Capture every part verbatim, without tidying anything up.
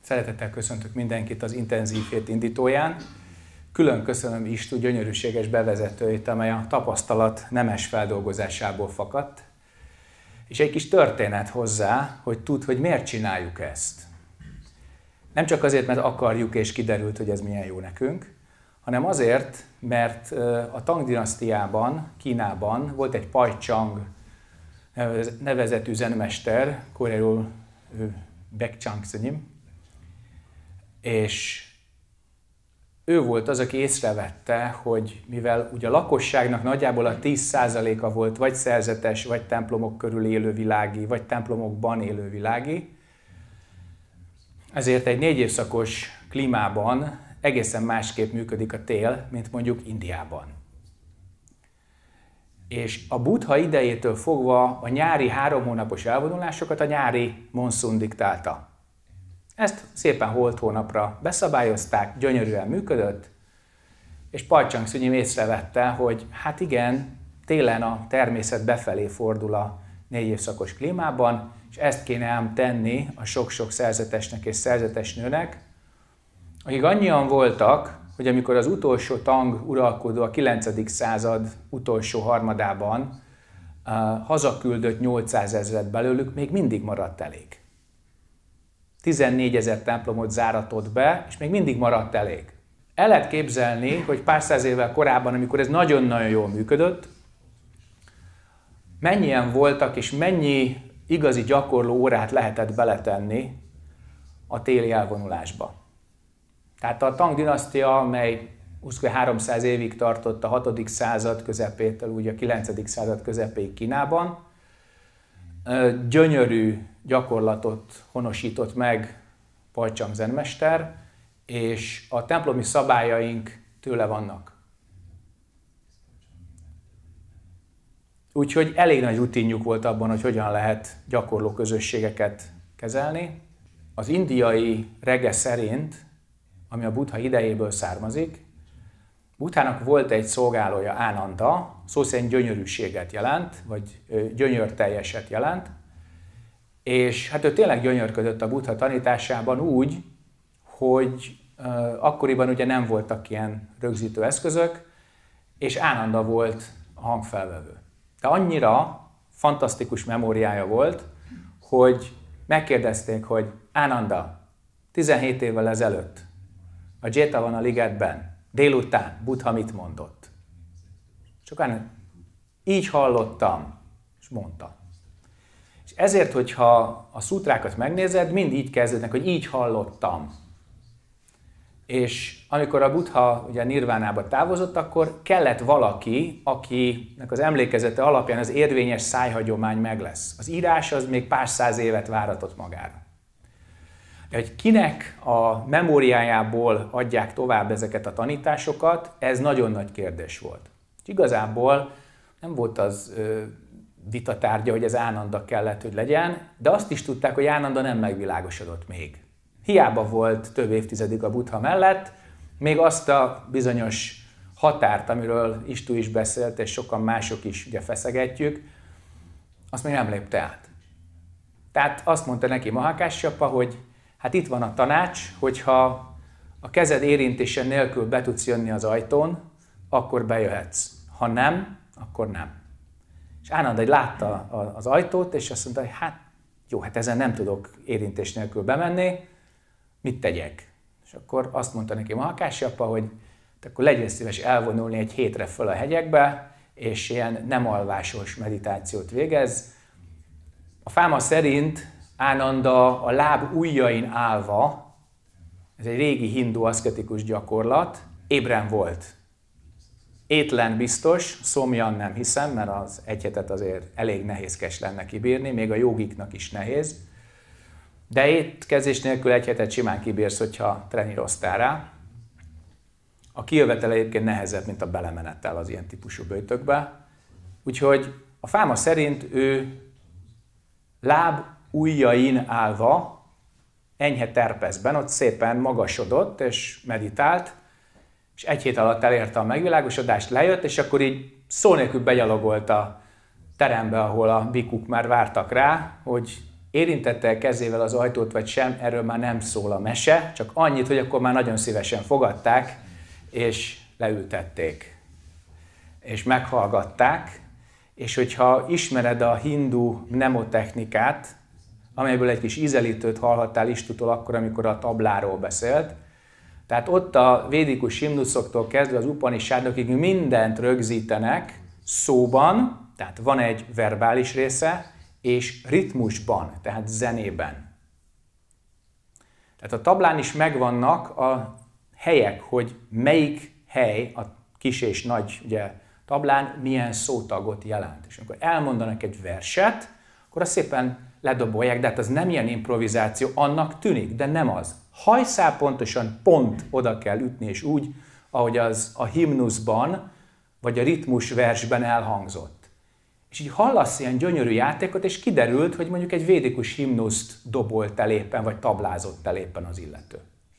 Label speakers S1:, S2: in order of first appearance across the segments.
S1: Szeretettel köszöntök mindenkit az intenzív hét indítóján. Külön köszönöm Istu gyönyörűséges bevezetőjét, amely a tapasztalat nemes feldolgozásából fakadt. És egy kis történet hozzá, hogy tudd, hogy miért csináljuk ezt. Nem csak azért, mert akarjuk és kiderült, hogy ez milyen jó nekünk, hanem azért, mert a Tang dinasztiában, Kínában volt egy Pajcsang nevezetű zenmester, koreaiul Baekchang Szönyim, és ő volt az, aki észrevette, hogy mivel ugye a lakosságnak nagyjából a tíz százaléka volt vagy szerzetes, vagy templomok körül élő világi, vagy templomokban élő világi, ezért egy négy évszakos klímában egészen másképp működik a tél, mint mondjuk Indiában. És a Buddha idejétől fogva a nyári három hónapos elvonulásokat a nyári monszun diktálta. Ezt szépen holt hónapra beszabályozták, gyönyörűen működött, és Pajcsang Szönyim észrevette, hogy hát igen, télen a természet befelé fordul a négy évszakos klímában, és ezt kéne ám tenni a sok-sok szerzetesnek és szerzetes nőnek, akik annyian voltak, hogy amikor az utolsó Tang uralkodó a kilencedik század utolsó harmadában uh, hazaküldött nyolcszázezret belőlük, még mindig maradt elég. tizennégyezer templomot záratott be, és még mindig maradt elég. El lehet képzelni, hogy pár száz évvel korábban, amikor ez nagyon-nagyon jól működött, mennyien voltak, és mennyi igazi gyakorló órát lehetett beletenni a téli elvonulásba. Tehát a Tang dinasztia, amely háromszáz évig tartott a hatodik század közepétől, ugye a kilencedik század közepéig Kínában, gyönyörű gyakorlatot honosított meg Pajcsang zenmester, és a templomi szabályaink tőle vannak. Úgyhogy elég nagy rutinjuk volt abban, hogy hogyan lehet gyakorló közösségeket kezelni. Az indiai rege szerint, ami a Buddha idejéből származik, Buddhának volt egy szolgálója, Ánanda, szó szerint gyönyörűséget jelent, vagy gyönyörteljeset jelent, és hát ő tényleg gyönyörködött a Buddha tanításában úgy, hogy uh, akkoriban ugye nem voltak ilyen rögzítő eszközök, és Ánanda volt a hangfelvevő. De annyira fantasztikus memóriája volt, hogy megkérdezték, hogy Ánanda, tizenhét évvel ezelőtt a Jetavana ligetben délután Buddha mit mondott? Csak Ánanda, így hallottam, és mondta. És ezért, hogyha a szútrákat megnézed, mind így kezdődnek, hogy így hallottam. És amikor a Buddha ugye nirvánába távozott, akkor kellett valaki, akinek az emlékezete alapján az érvényes szájhagyomány meg lesz. Az írás az még pár száz évet váratott magára. De hogy kinek a memóriájából adják tovább ezeket a tanításokat, ez nagyon nagy kérdés volt. Igazából nem volt az ö, vitatárgya, hogy ez Ánanda kellett, hogy legyen, de azt is tudták, hogy Ánanda nem megvilágosodott még. Hiába volt több évtizedig a Buddha mellett, még azt a bizonyos határt, amiről Istu is beszélt, és sokan mások is ugye feszegetjük, azt még nem lépte át. Tehát azt mondta neki Mahakássapa, hogy hát itt van a tanács, hogyha a kezed érintése nélkül be tudsz jönni az ajtón, akkor bejöhetsz. Ha nem, akkor nem. És Ánanda egy látta az ajtót, és azt mondta, hogy hát jó, hát ezen nem tudok érintés nélkül bemenni, mit tegyek? És akkor azt mondta neki Mahakássapa, hogy akkor legyél szíves elvonulni egy hétre föl a hegyekbe, és ilyen nem alvásos meditációt végez. A fáma szerint Ánanda a láb ujjain állva, ez egy régi hindu aszketikus gyakorlat, ébren volt. Étlen biztos, szomjan nem hiszem, mert az egy hetet azért elég nehézkes lenne kibírni, még a jogiknak is nehéz. De étkezés nélkül egy hetet simán kibírsz, hogyha treníroztál rá. A kijövetel egyébként nehezebb, mint a belemenettel az ilyen típusú böjtökbe. Úgyhogy a fáma szerint ő láb ujjain állva, enyhe terpeszben, ott szépen magasodott és meditált, és egy hét alatt elérte a megvilágosodást, lejött, és akkor így szó nélkül begyalogolt a terembe, ahol a bikuk már vártak rá, hogy érintette kezével az ajtót vagy sem, erről már nem szól a mese, csak annyit, hogy akkor már nagyon szívesen fogadták, és leültették, és meghallgatták, és hogyha ismered a hindu mnemotechnikát, amelyből egy kis ízelítőt hallhattál Istutól akkor, amikor a tabláról beszélt, tehát ott a védikus himnuszoktól kezdve az Upanishadokig mindent rögzítenek szóban, tehát van egy verbális része, és ritmusban, tehát zenében. Tehát a tablán is megvannak a helyek, hogy melyik hely a kis és nagy ugye, tablán milyen szótagot jelent. És amikor elmondanak egy verset, akkor azt szépen ledobolják, de hát az nem ilyen improvizáció, annak tűnik, de nem az. Hajszál pontosan pont oda kell ütni, és úgy, ahogy az a himnuszban, vagy a ritmus versben elhangzott. És így hallasz ilyen gyönyörű játékot, és kiderült, hogy mondjuk egy védikus himnuszt dobolt el éppen, vagy tablázott el éppen az illető.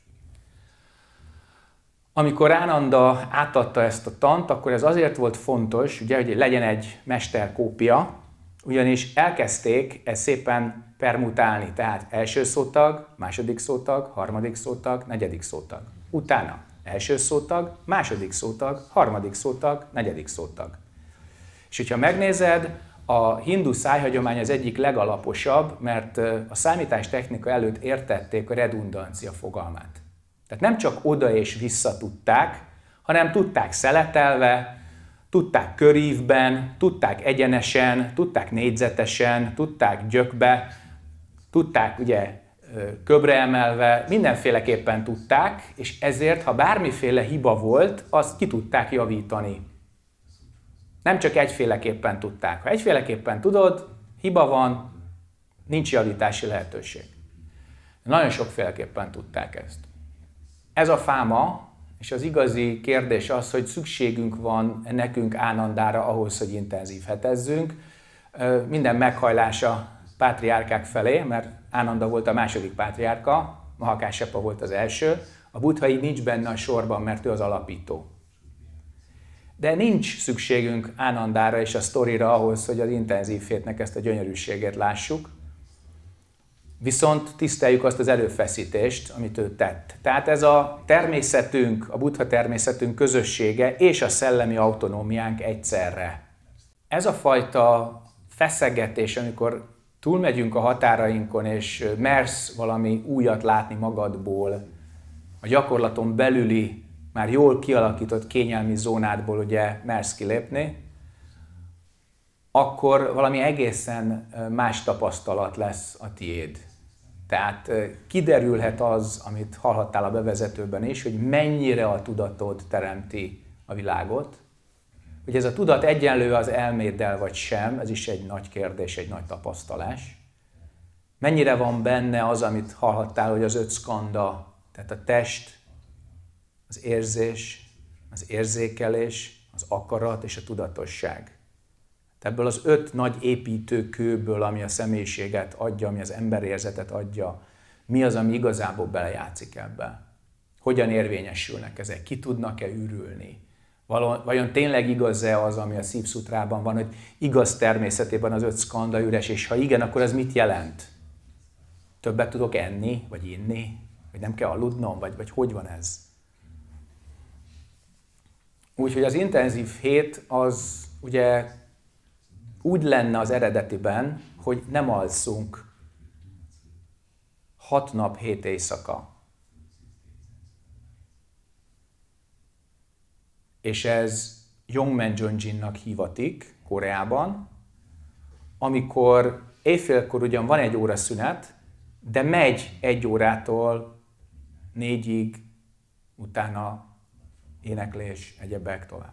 S1: Amikor Ánanda átadta ezt a tant, akkor ez azért volt fontos, ugye, hogy legyen egy mesterkópia, ugyanis elkezdték ezt szépen permutálni, tehát első szótag, második szótag, harmadik szótag, negyedik szótag. Utána első szótag, második szótag, harmadik szótag, negyedik szótag. És hogyha megnézed, a hindu szájhagyomány az egyik legalaposabb, mert a számítástechnika előtt értették a redundancia fogalmát. Tehát nem csak oda és vissza tudták, hanem tudták szeletelve, tudták körívben, tudták egyenesen, tudták négyzetesen, tudták gyökbe, tudták ugye köbre emelve, mindenféleképpen tudták, és ezért, ha bármiféle hiba volt, azt ki tudták javítani. Nem csak egyféleképpen tudták. Ha egyféleképpen tudod, hiba van, nincs javítási lehetőség. Nagyon sokféleképpen tudták ezt. Ez a fáma, és az igazi kérdés az, hogy szükségünk van nekünk Ánandára ahhoz, hogy intenzív hetezzünk. Minden meghajlása pátriárkák felé, mert Ánanda volt a második pátriárka, Mahakássapa volt az első. A Buddha így nincs benne a sorban, mert ő az alapító. De nincs szükségünk Ánandára és a sztorira ahhoz, hogy az intenzív hétnek ezt a gyönyörűségét lássuk. Viszont tiszteljük azt az erőfeszítést, amit ő tett. Tehát ez a természetünk, a Buddha természetünk közössége és a szellemi autonómiánk egyszerre. Ez a fajta feszegetés, amikor túlmegyünk a határainkon, és mersz valami újat látni magadból, a gyakorlaton belüli, már jól kialakított kényelmi zónádból ugye mersz kilépni, akkor valami egészen más tapasztalat lesz a tiéd. Tehát kiderülhet az, amit hallhattál a bevezetőben is, hogy mennyire a tudatod teremti a világot. Hogy ez a tudat egyenlő az elméddel vagy sem, ez is egy nagy kérdés, egy nagy tapasztalás. Mennyire van benne az, amit hallhattál, hogy az öt szkanda, tehát a test, az érzés, az érzékelés, az akarat és a tudatosság. Ebből az öt nagy építőkőből, ami a személyiséget adja, ami az emberérzetet adja, mi az, ami igazából belejátszik ebbe? Hogyan érvényesülnek ezek? Ki tudnak-e ürülni? Vajon tényleg igaz-e az, ami a Szívszutrában van, hogy igaz természetében az öt szkanda üres, és ha igen, akkor ez mit jelent? Többet tudok enni, vagy inni? Vagy nem kell aludnom? Vagy, vagy hogy van ez? Úgyhogy az intenzív hét az ugye úgy lenne az eredetiben, hogy nem alszunk hat nap, hét éjszaka. És ez Yongmen-Jonjinnak hívatik Koreában, amikor éjfélkor ugyan van egy óra szünet, de megy egy órától négyig, utána éneklés, egyebek tovább.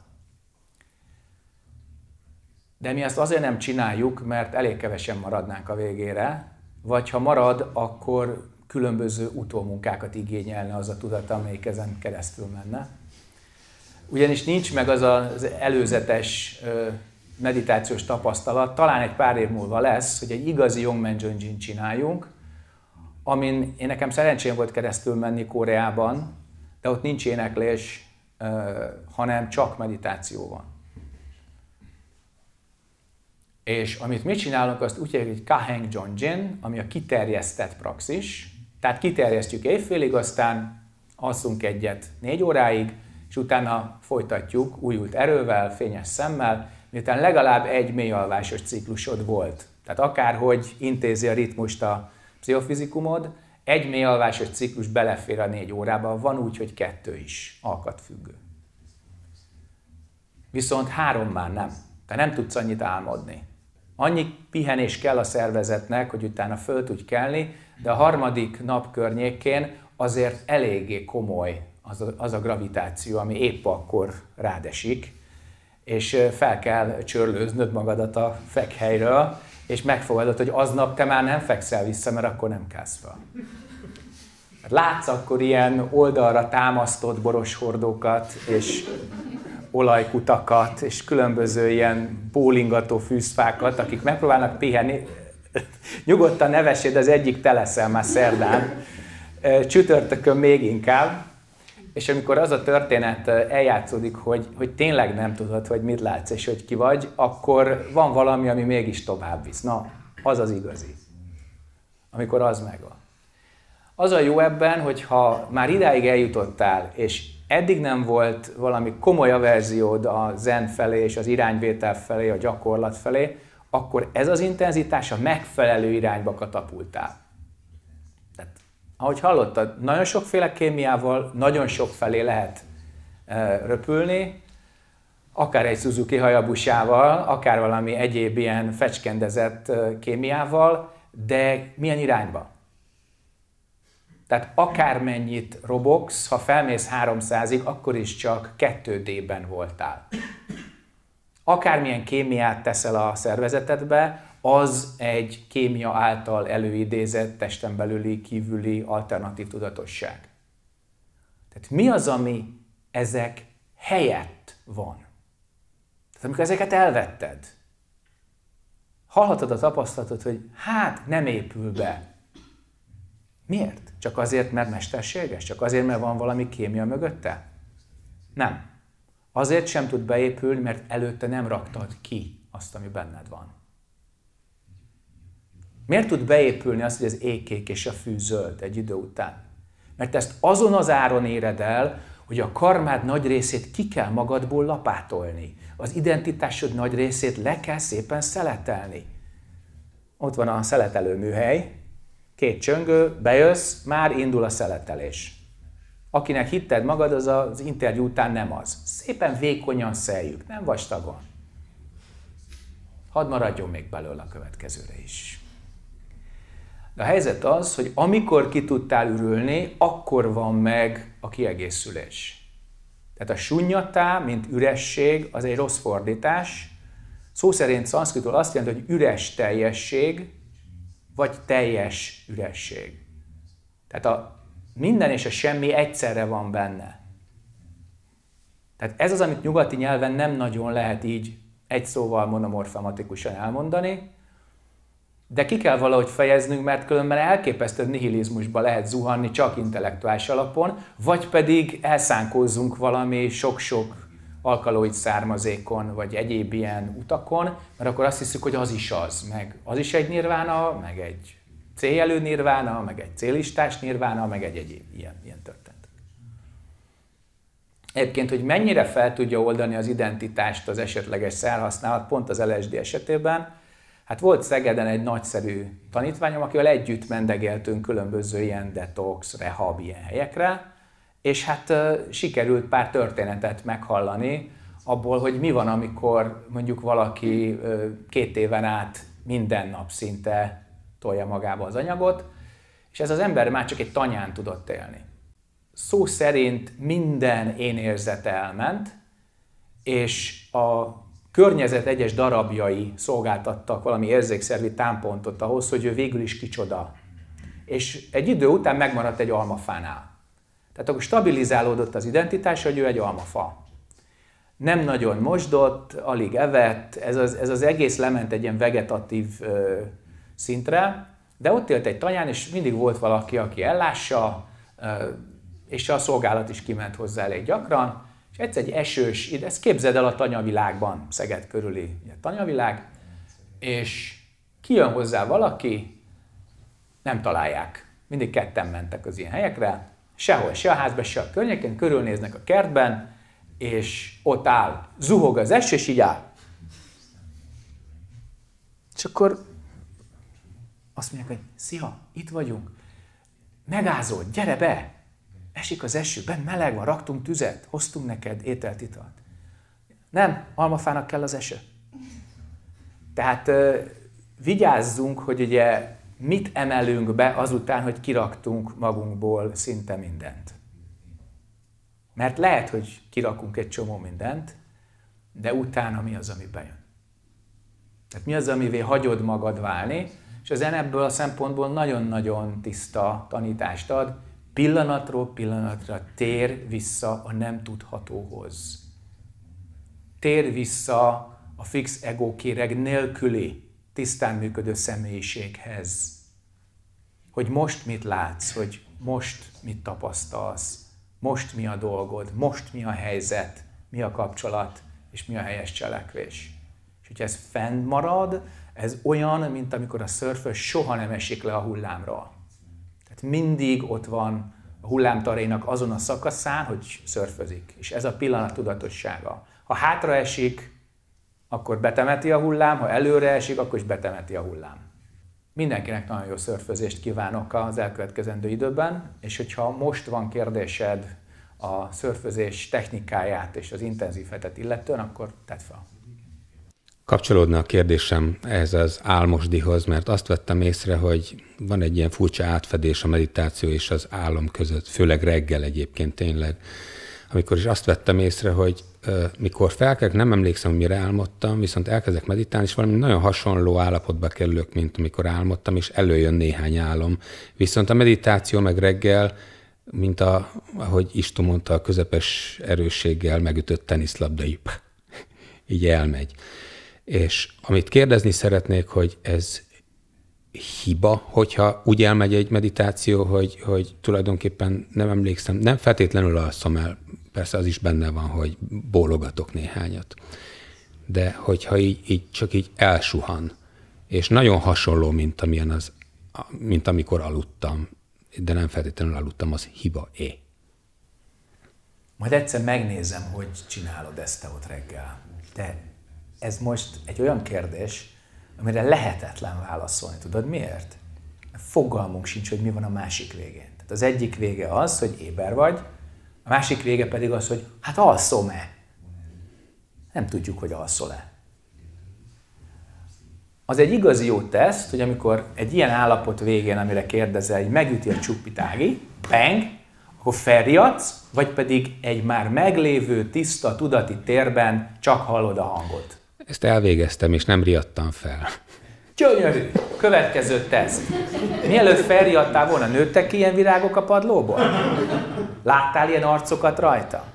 S1: De mi ezt azért nem csináljuk, mert elég kevesen maradnánk a végére, vagy ha marad, akkor különböző utómunkákat igényelne az a tudat, amelyik ezen keresztül menne. Ugyanis nincs meg az az előzetes meditációs tapasztalat, talán egy pár év múlva lesz, hogy egy igazi Yongmen-Jonjin csináljunk, amin én nekem szerencsém volt keresztül menni Koreában, de ott nincs éneklés, hanem csak meditáció van. És amit mi csinálunk, azt úgy hívjuk, hogy Kaheng Jongjin, ami a kiterjesztett praxis. Tehát kiterjesztjük éjfélig, aztán alszunk egyet négy óráig, és utána folytatjuk újult erővel, fényes szemmel, miután legalább egy mélyalvásos ciklusod volt. Tehát akárhogy intézi a ritmust a pszichofizikumod, egy mélyalvásos ciklus belefér a négy órába, van úgy, hogy kettő is, alkatfüggő. Viszont három már nem. Te nem tudsz annyit álmodni. Annyi pihenés kell a szervezetnek, hogy utána föl tudj kelni, de a harmadik nap környékén azért eléggé komoly az a, az a gravitáció, ami épp akkor rád esik, és fel kell csörlőznöd magadat a fekhelyről, és megfogadod, hogy aznap te már nem fekszel vissza, mert akkor nem kelsz fel. Látsz akkor ilyen oldalra támasztott boroshordókat, és olajkutakat, és különböző ilyen bólingató fűzfákat, akik megpróbálnak pihenni. Nyugodtan neveséd, az egyik te leszel már szerdán, csütörtökön még inkább. És amikor az a történet eljátszódik, hogy, hogy tényleg nem tudod, hogy mit látsz, és hogy ki vagy, akkor van valami, ami mégis tovább visz. Na, az az igazi. Amikor az megvan. Az a jó ebben, hogyha már idáig eljutottál, és eddig nem volt valami komoly averziód a zen felé, és az irányvétel felé, a gyakorlat felé, akkor ez az intenzitás a megfelelő irányba katapultál. Tehát, ahogy hallottad, nagyon sokféle kémiával, nagyon sok felé lehet e, röpülni, akár egy Suzuki Hayabusával, akár valami egyéb ilyen fecskendezett e, kémiával, de milyen irányba? Tehát akármennyit robogsz, ha felmész háromszázig, akkor is csak kettő dé-ben voltál. Akármilyen kémiát teszel a szervezetedbe, az egy kémia által előidézett, testen belüli, kívüli alternatív tudatosság. Tehát mi az, ami ezek helyett van? Tehát amikor ezeket elvetted, hallhatod a tapasztalatot, hogy hát nem épül be. Miért? Csak azért, mert mesterséges? Csak azért, mert van valami kémia mögötte? Nem. Azért sem tud beépülni, mert előtte nem raktad ki azt, ami benned van. Miért tud beépülni az, hogy az ég kék és a fű zöld egy idő után? Mert ezt azon az áron éred el, hogy a karmád nagy részét ki kell magadból lapátolni. Az identitásod nagy részét le kell szépen szeletelni. Ott van a szeletelő műhely, két csöngő, bejössz, már indul a szeletelés. Akinek hitted magad, az az interjú után nem az. Szépen vékonyan szeljük, nem vastagon. Hadd maradjon még belőle a következőre is. De a helyzet az, hogy amikor ki tudtál ürülni, akkor van meg a kiegészülés. Tehát a sunyatá, mint üresség, az egy rossz fordítás. Szó szerint szanszkritul azt jelenti, hogy üres teljesség, vagy teljes üresség. Tehát a minden és a semmi egyszerre van benne. Tehát ez az, amit nyugati nyelven nem nagyon lehet így egy szóval monomorfematikusan elmondani, de ki kell valahogy fejeznünk, mert különben elképesztő nihilizmusba lehet zuhanni csak intellektuális alapon, vagy pedig elszánkózzunk valami sok-sok alkaloid származékon, vagy egyéb ilyen utakon, mert akkor azt hiszük, hogy az is az, meg az is egy nirvána, meg egy céljelű nirvána, meg egy célistás nirvána, meg egy egyéb ilyen, ilyen történet. Egyébként, hogy mennyire fel tudja oldani az identitást az esetleges szerhasználat, pont az el es dé esetében, hát volt Szegeden egy nagyszerű tanítványom, akivel együtt mendegéltünk különböző ilyen detox, rehab ilyen helyekre, és hát uh, sikerült pár történetet meghallani abból, hogy mi van, amikor mondjuk valaki uh, két éven át minden nap szinte tolja magába az anyagot, és ez az ember már csak egy tanyán tudott élni. Szó szerint minden énérzete elment, és a környezet egyes darabjai szolgáltattak valami érzékszervi támpontot ahhoz, hogy ő végül is kicsoda. És egy idő után megmaradt egy almafánál. Tehát akkor stabilizálódott az identitás, hogy ő egy almafa. Nem nagyon mosdott, alig evett, ez az, ez az egész lement egy ilyen vegetatív ö, szintre, de ott élt egy tanyán, és mindig volt valaki, aki ellássa, ö, és a szolgálat is kiment hozzá elég gyakran, és egyszer egy esős, ezt képzeld el a tanyavilágban, Szeged körüli tanyavilág, és kijön hozzá valaki, nem találják. Mindig ketten mentek az ilyen helyekre, sehol, se a házban, se a környéken, körülnéznek a kertben, és ott áll, zuhog az eső, és így áll. És akkor azt mondják, hogy szia, itt vagyunk, megázod, gyere be, esik az eső, benn meleg van, raktunk tüzet, hoztunk neked ételt, italt. Nem, almafának kell az eső. Tehát vigyázzunk, hogy ugye mit emelünk be azután, hogy kiraktunk magunkból szinte mindent. Mert lehet, hogy kirakunk egy csomó mindent, de utána mi az, ami bejön. Tehát mi az, amivé hagyod magad válni, és a zene ebből a szempontból nagyon-nagyon tiszta tanítást ad, pillanatról pillanatra tér vissza a nem tudhatóhoz. Tér vissza a fix egókéreg nélküli, tisztán működő személyiséghez. Hogy most mit látsz, hogy most mit tapasztalsz, most mi a dolgod, most mi a helyzet, mi a kapcsolat, és mi a helyes cselekvés. És hogyha ez fenn marad, ez olyan, mint amikor a szörfös soha nem esik le a hullámról. Tehát mindig ott van a hullámtarénak azon a szakaszán, hogy szörfözik. És ez a pillanat tudatossága. Ha hátra esik, akkor betemeti a hullám, ha előre esik, akkor is betemeti a hullám. Mindenkinek nagyon jó szörfözést kívánok az elkövetkezendő időben, és hogyha most van kérdésed a szörfözés technikáját és az intenzív hetet illetően, akkor tedd fel.
S2: Kapcsolódna a kérdésem ehhez az álmosdihoz, mert azt vettem észre, hogy van egy ilyen furcsa átfedés a meditáció és az álom között, főleg reggel egyébként tényleg. Amikor is azt vettem észre, hogy uh, mikor felkelek, nem emlékszem, hogy mire álmodtam, viszont elkezdek meditálni, és valami nagyon hasonló állapotba kerülök, mint amikor álmodtam, és előjön néhány álom. Viszont a meditáció meg reggel, mint a, ahogy Istó mondta, a közepes erősséggel megütött teniszlabda, így, így elmegy. És amit kérdezni szeretnék, hogy ez hiba, hogyha úgy elmegy egy meditáció, hogy, hogy tulajdonképpen nem emlékszem, nem feltétlenül alszom el, persze az is benne van, hogy bólogatok néhányat. De hogyha így, így csak így elsuhan, és nagyon hasonló, mint, amilyen az, mint amikor aludtam, de nem feltétlenül aludtam, az hiba-é.
S1: Majd egyszer megnézem, hogy csinálod ezt te ott reggel. De ez most egy olyan kérdés, amire lehetetlen válaszolni. Tudod miért? Fogalmunk sincs, hogy mi van a másik végén. Tehát az egyik vége az, hogy éber vagy, a másik vége pedig az, hogy hát alszom-e? Nem tudjuk, hogy alszol-e. Az egy igazi jó teszt, hogy amikor egy ilyen állapot végén, amire kérdezel, hogy megüti a csuppitági, bang, akkor felriadsz, vagy pedig egy már meglévő, tiszta, tudati térben csak hallod a hangot.
S2: Ezt elvégeztem, és nem riadtam fel.
S1: Gyönyörű! Következő teszt. Mielőtt felriadtál volna, nőttek ki ilyen virágok a padlóból? Láttál ilyen arcokat rajta?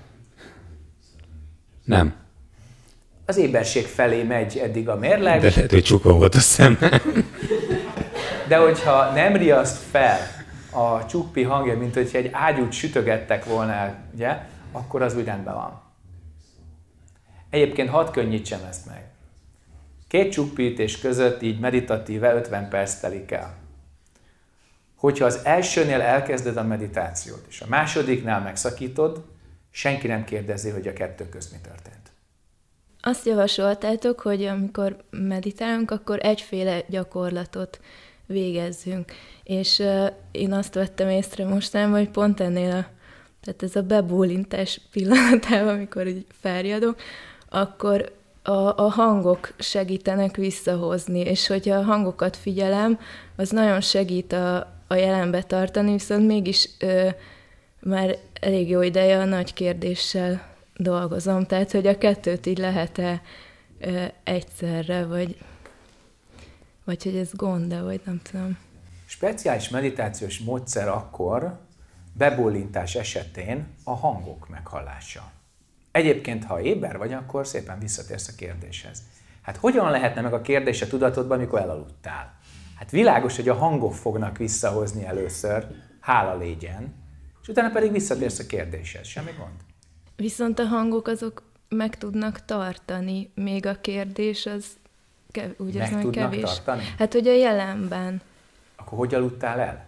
S2: Nem.
S1: Az éberség felé megy eddig a mérleg.
S2: De lehet, hogy csuka volt a szem.
S1: De hogyha nem riaszt fel a csuppi hangja, mint hogyha egy ágyút sütögettek volna el, ugye, akkor az úgy rendben van. Egyébként hadd könnyítsem ezt meg. Két csuppiütés között így meditatíve ötven perc telik el. Hogyha az elsőnél elkezded a meditációt, és a másodiknál megszakítod, senki nem kérdezi, hogy a kettő közt mi történt.
S3: Azt javasoltátok, hogy amikor meditálunk, akkor egyféle gyakorlatot végezzünk. És uh, én azt vettem észre mostanában, hogy pont ennél a, tehát ez a bebólintás pillanatában, amikor így felriadok, akkor a, a hangok segítenek visszahozni, és hogyha a hangokat figyelem, az nagyon segít a, a jelenbe tartani, viszont mégis ö, már elég jó ideje a nagy kérdéssel dolgozom, tehát hogy a kettőt így lehet-e ö, egyszerre, vagy, vagy hogy ez gond, vagy nem tudom.
S1: Speciális meditációs módszer akkor bebólintás esetén a hangok meghallása. Egyébként, ha éber vagy, akkor szépen visszatérsz a kérdéshez. Hát hogyan lehetne meg a kérdés a tudatodban, amikor elaludtál? Hát világos, hogy a hangok fognak visszahozni először, hála légyen, és utána pedig visszatérsz a kérdéshez. Semmi gond.
S3: Viszont a hangok azok meg tudnak tartani, még a kérdés az kev, úgy
S1: Meg
S3: érzem,
S1: tudnak
S3: kevés.
S1: tartani?
S3: Hát, hogy a jelenben.
S1: Akkor hogy aludtál el?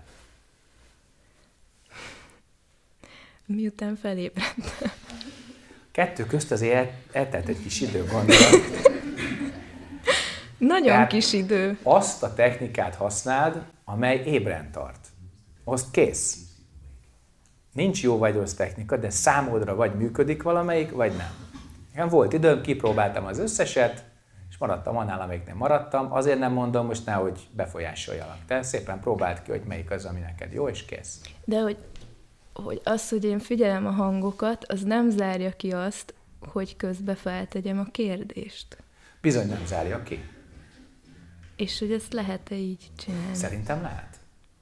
S3: Miután felébredtem.
S1: Kettő közt azért el, eltelt egy kis idő, gondolom.
S3: Nagyon
S1: Tehát
S3: kis idő.
S1: Azt a technikát használd, amely ébren tart. Azt kész. Nincs jó vagy rossz technika, de számodra vagy működik valamelyik, vagy nem. Nekem volt időm, kipróbáltam az összeset, és maradtam annál, amelyiknél maradtam. Azért nem mondom most nehogy befolyásoljalak. Te szépen próbáld ki, hogy melyik az, ami neked jó, és kész.
S3: De hogy, hogy az, hogy én figyelem a hangokat, az nem zárja ki azt, hogy közbe feltegyem a kérdést.
S1: Bizony nem zárja ki.
S3: És hogy ezt lehet-e így csinálni?
S1: Szerintem lehet.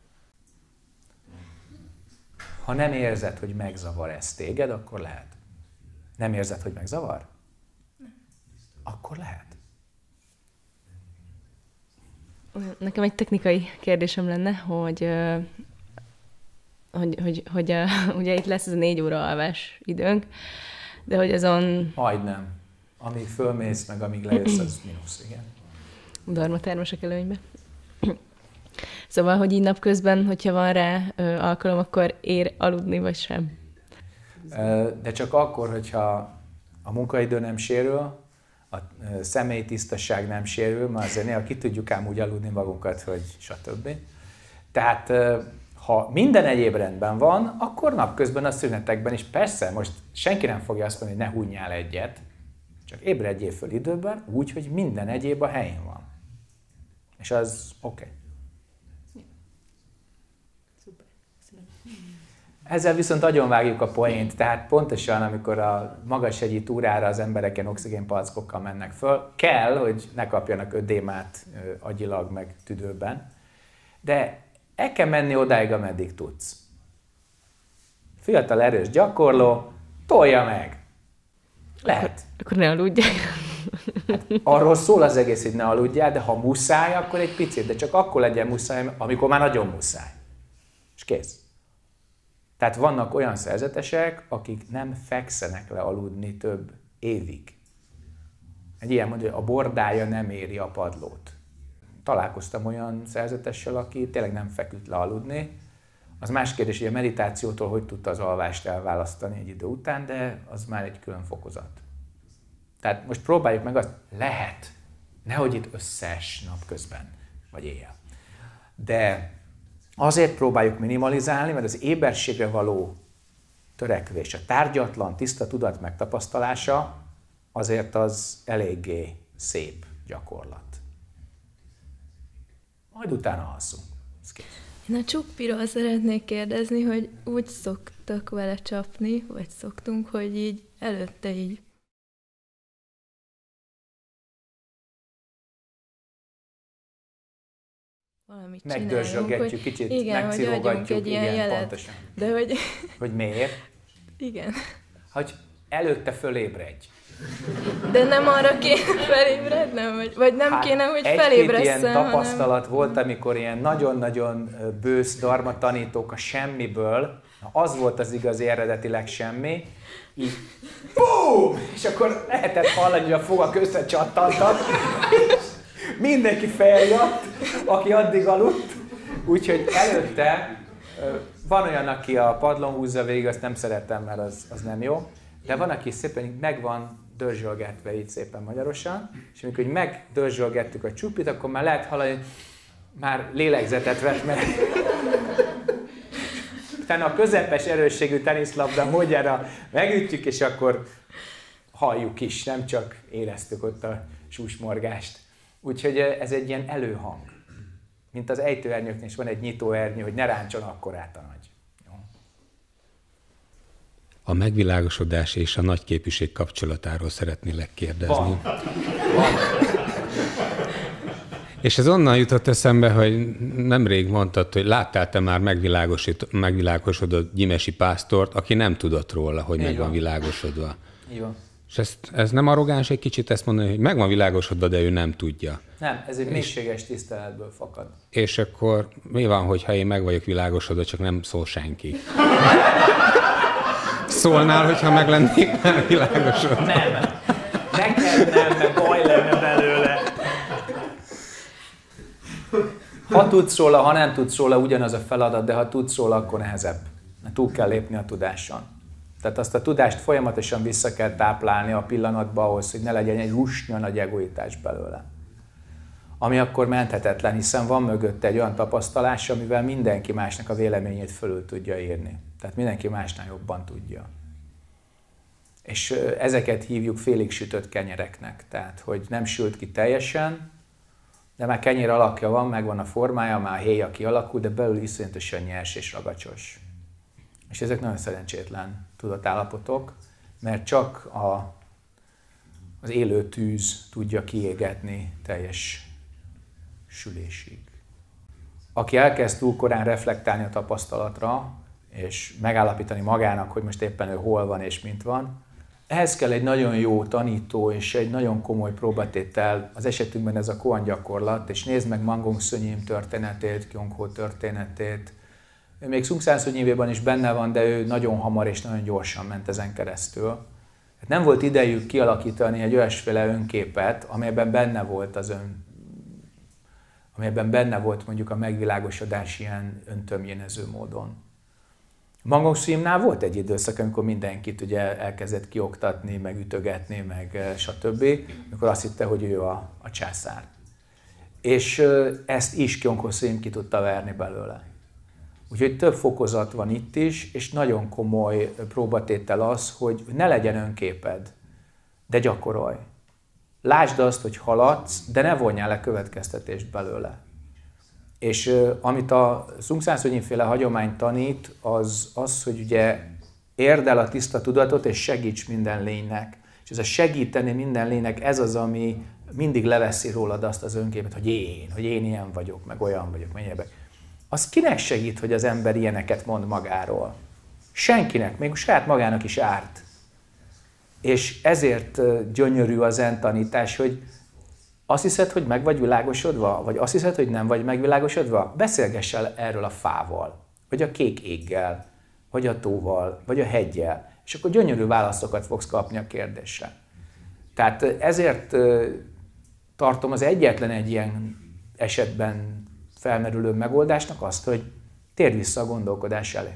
S1: Ha nem érzed, hogy megzavar ez téged, akkor lehet. Nem érzed, hogy megzavar? Akkor lehet.
S4: Nekem egy technikai kérdésem lenne, hogy, hogy, hogy, hogy ugye itt lesz ez a négy óra alvás időnk, de hogy azon...
S1: Majdnem. Amíg fölmész, meg amíg lejössz, az mínusz, igen.
S4: Dharma termesek előnybe. Szóval, hogy így napközben, hogyha van rá ö, alkalom, akkor ér aludni, vagy sem?
S1: De csak akkor, hogyha a munkaidő nem sérül, a személyi tisztaság nem sérül, mert azért néha ki tudjuk ám úgy aludni magunkat, hogy stb. Tehát ha minden egyéb rendben van, akkor napközben a szünetekben is persze, most senki nem fogja azt mondani, hogy ne hunnyál egyet, csak ébredjél föl időben úgy, hogy minden egyéb a helyén van. És az oké. Okay. Ezzel viszont agyonvágjuk a poént, tehát pontosan, amikor a magashegyi túrára az emberek ilyen oxigénpalackokkal mennek föl, kell, hogy ne kapjanak ödémát agyilag, meg tüdőben, de el kell menni odáig, ameddig tudsz. Fiatal, erős gyakorló, tolja meg. Lehet.
S4: Akkor, akkor ne aludjál.
S1: Hát arról szól az egész, hogy ne aludjál, de ha muszáj, akkor egy picit, de csak akkor legyen muszáj, amikor már nagyon muszáj. És kész. Tehát vannak olyan szerzetesek, akik nem fekszenek le aludni több évig. Egy ilyen mondja, hogy a bordája nem éri a padlót. Találkoztam olyan szerzetessel, aki tényleg nem feküdt le aludni. Az más kérdés, hogy a meditációtól hogy tudta az alvást elválasztani egy idő után, de az már egy külön fokozat. Tehát most próbáljuk meg azt, lehet, nehogy itt összees napközben, vagy éjjel. De azért próbáljuk minimalizálni, mert az éberségre való törekvés, a tárgyatlan, tiszta tudat megtapasztalása azért az eléggé szép gyakorlat. Majd utána alszunk.
S3: Én a csukpiról szeretnék kérdezni, hogy úgy szoktak vele csapni, vagy szoktunk, hogy így előtte így valamit
S1: megdörzsögetjük, kicsit
S3: igen,
S1: megcirogatjuk,
S3: egy ilyen
S1: igen,
S3: jelet.
S1: pontosan.
S3: De hogy...
S1: Hogy miért?
S3: Igen.
S1: Hogy előtte fölébredj.
S3: De nem arra kéne felébrednem, vagy, vagy nem hát kéne, hogy felébresszel,
S1: egy-két ilyen tapasztalat
S3: hanem...
S1: volt, amikor ilyen nagyon-nagyon bősz dharma tanítók a semmiből, az volt az igazi eredetileg semmi, így bum! És akkor lehetett hallani, hogy a fogak összecsattantak, mindenki feljött, aki addig aludt, úgyhogy előtte van olyan, aki a padlón húzza végig, azt nem szeretem, mert az, az nem jó, de van, aki szépen meg van dörzsölgetve így szépen magyarosan, és amikor megdörzsölgettük a csupit, akkor már lehet hallani, hogy már lélegzetet vett meg. Utána a közepes erősségű teniszlabda módjára megütjük, és akkor halljuk is, nem csak éreztük ott a súsmorgást. Úgyhogy ez egy ilyen előhang. Mint az ejtőernyőknél is van egy nyitóernyő, hogy ne ráncson akkorát a nagy. Jó.
S2: A megvilágosodás és a nagyképűség kapcsolatáról szeretnélek kérdezni.
S1: Van. Van.
S2: És ez onnan jutott eszembe, hogy nemrég mondtad, hogy láttál te már megvilágosodott gyimesi pásztort, aki nem tudott róla, hogy
S1: Így
S2: meg van
S1: van.
S2: világosodva.
S1: Így van.
S2: És ezt, ez nem arrogáns egy kicsit ezt mondani, hogy meg van világosodva, de ő nem tudja.
S1: Nem, ez egy mélységes tiszteletből fakad.
S2: És akkor mi van, hogyha én meg vagyok világosodva, csak nem szól senki? Szólnál, hogyha meg lennék már világosodva?
S1: Nem. Neked nem, mert baj lenne belőle. Ha tudsz róla, ha nem tudsz róla, ugyanaz a feladat, de ha tudsz róla, akkor nehezebb. Túl kell lépni a tudáson. Tehát azt a tudást folyamatosan vissza kell táplálni a pillanatba ahhoz, hogy ne legyen egy lusnya nagy egoitás belőle. Ami akkor menthetetlen, hiszen van mögötte egy olyan tapasztalás, amivel mindenki másnak a véleményét fölül tudja írni. Tehát mindenki másnál jobban tudja. És ezeket hívjuk félig sütött kenyereknek. Tehát, hogy nem sült ki teljesen, de már kenyér alakja van, megvan a formája, már a héja kialakul, de belül iszonyatosan nyers és ragacsos. És ezek nagyon szerencsétlen tudatállapotok, mert csak a, az élő tűz tudja kiégetni teljes sülésig. Aki elkezd túl korán reflektálni a tapasztalatra, és megállapítani magának, hogy most éppen ő hol van és mint van, ehhez kell egy nagyon jó tanító és egy nagyon komoly próbatétel, az esetünkben ez a koan gyakorlat, és nézd meg Mangung Szönyim történetét, Kyung-ho történetét. Ő még Sung San Suu Nyivében is benne van, de ő nagyon hamar és nagyon gyorsan ment ezen keresztül. Hát nem volt idejük kialakítani egy olyasféle önképet, amelyben benne volt az ön, amelyben benne volt mondjuk a megvilágosodás ilyen öntömjénező módon. Mangung Szönyimnál volt egy időszak, amikor mindenkit ugye elkezdett kioktatni, meg ütögetni, meg stb., amikor azt hitte, hogy ő a, a császár. És ezt is Kyung-ho Szönyim ki tudta verni belőle. Úgyhogy több fokozat van itt is, és nagyon komoly próbatétel az, hogy ne legyen önképed, de gyakorolj. Lásd azt, hogy haladsz, de ne vonjál le következtetést belőle. És uh, amit a Sung San Suu Nyi-féle hagyomány tanít, az az, hogy ugye érd el a tiszta tudatot, és segíts minden lénynek. És ez a segíteni minden lénynek, ez az, ami mindig leveszi rólad azt az önképet, hogy én, hogy én ilyen vagyok, meg olyan vagyok, mennyire. Az kinek segít, hogy az ember ilyeneket mond magáról? Senkinek, még saját magának is árt. És ezért gyönyörű a zen tanítás, hogy azt hiszed, hogy meg vagy világosodva? Vagy azt hiszed, hogy nem vagy megvilágosodva? Beszélgess el erről a fával, vagy a kék éggel, vagy a tóval, vagy a heggyel, és akkor gyönyörű válaszokat fogsz kapni a kérdésre. Tehát ezért tartom az egyetlen egy ilyen esetben felmerülő megoldásnak azt, hogy térj vissza a gondolkodás elé.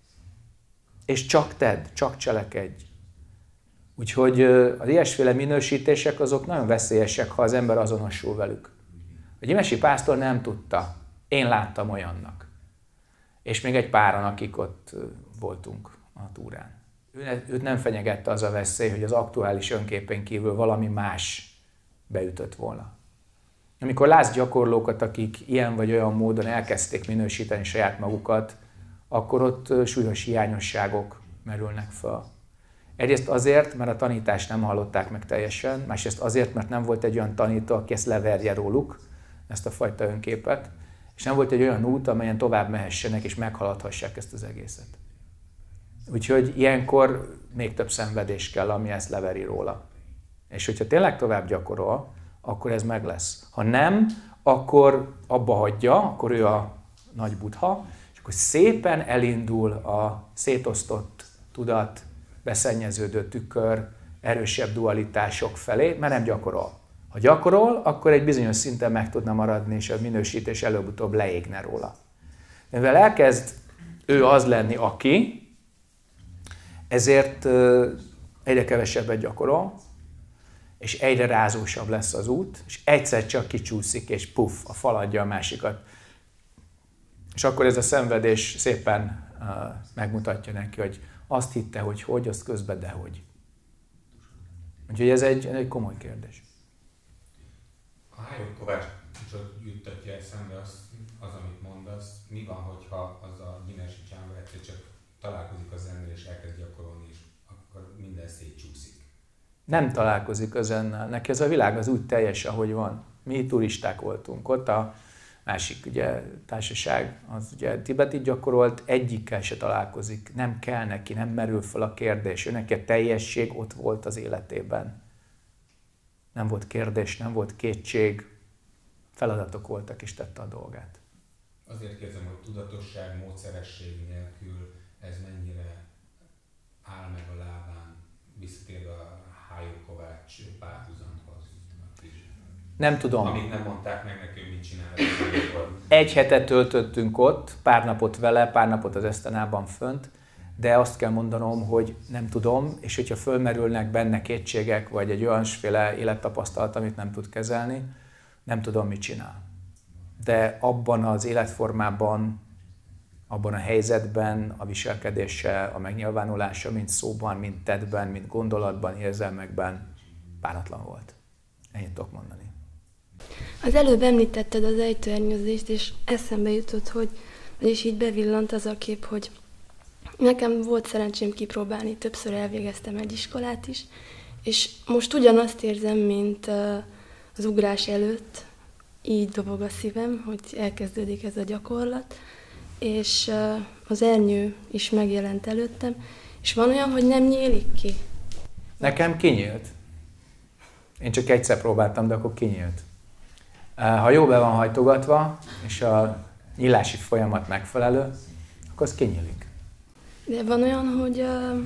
S1: És csak tedd, csak cselekedj. Úgyhogy az ilyesféle minősítések azok nagyon veszélyesek, ha az ember azonosul velük. A gyimesi pásztor nem tudta, én láttam olyannak. És még egy páran, akik ott voltunk a túrán. Őt nem fenyegette az a veszély, hogy az aktuális önképén kívül valami más beütött volna. Amikor látsz gyakorlókat, akik ilyen vagy olyan módon elkezdték minősíteni saját magukat, akkor ott súlyos hiányosságok merülnek fel. Egyrészt azért, mert a tanítást nem hallották meg teljesen, másrészt azért, mert nem volt egy olyan tanító, aki ezt leverje róluk, ezt a fajta önképet, és nem volt egy olyan út, amelyen tovább mehessenek és meghaladhassák ezt az egészet. Úgyhogy ilyenkor még több szenvedés kell, ami ezt leveri róla. És hogyha tényleg tovább gyakorol, akkor ez meg lesz. Ha nem, akkor abba hagyja, akkor ő a nagy Buddha, és akkor szépen elindul a szétosztott tudat, beszennyeződő tükör, erősebb dualitások felé, mert nem gyakorol. Ha gyakorol, akkor egy bizonyos szinten meg tudna maradni, és a minősítés előbb-utóbb leégne róla. Mivel elkezd ő az lenni, aki, ezért egyre kevesebbet gyakorol, és egyre rázósabb lesz az út, és egyszer csak kicsúszik, és puff, a fal adja a másikat. És akkor ez a szenvedés szépen uh, megmutatja neki, hogy azt hitte, hogy hogy, azt közben dehogy. Úgyhogy ez egy, egy komoly kérdés.
S2: A Hájok Kovácsot juttatja eszembe az, az, amit mondasz. Mi van, hogyha az a gyimesi csámba egyszer csak találkozik az zennel, és elkezd gyakorolni, és akkor minden szétcsúszik? Nem
S1: találkozik a zennel. Neki ez a világ az úgy teljes, ahogy van. Mi turisták voltunk. Ott a másik ugye, társaság, az ugye tibetit gyakorolt, egyikkel se találkozik. Nem kell neki, nem merül fel a kérdés. Ő neki a teljesség ott volt az életében. Nem volt kérdés, nem volt kétség. Feladatok voltak, és tette a dolgát.
S2: Azért kérdezem, hogy tudatosság, módszeresség nélkül ez mennyire áll meg a lábán, visszatérve a Hájok Kovács párhuzamhoz?
S1: Nem tudom.
S2: Amíg nem mondták meg nekünk, mit csinálni.
S1: Egy hetet töltöttünk ott, pár napot vele, pár napot az Esztenában fönt, de azt kell mondanom, hogy nem tudom, és hogyha fölmerülnek benne kétségek, vagy egy olyanféle élettapasztalat, amit nem tud kezelni, nem tudom, mit csinál. De abban az életformában, abban a helyzetben, a viselkedése, a megnyilvánulása, mind szóban, mind tettben, mind gondolatban, érzelmekben páratlan volt. Ennyit tudok mondani.
S5: Az előbb említetted az ejtőernyőzést, és eszembe jutott, hogy, és így bevillant az a kép, hogy nekem volt szerencsém kipróbálni, többször elvégeztem egy iskolát is, és most ugyanazt érzem, mint az ugrás előtt, így dobog a szívem, hogy elkezdődik ez a gyakorlat, és az ernyő is megjelent előttem, és van olyan, hogy nem nyílik ki.
S1: Nekem kinyílt. Én csak egyszer próbáltam, de akkor kinyílt. Ha jó be van hajtogatva, és a nyílási folyamat megfelelő, akkor az kinyílik.
S5: De van olyan, hogy uh,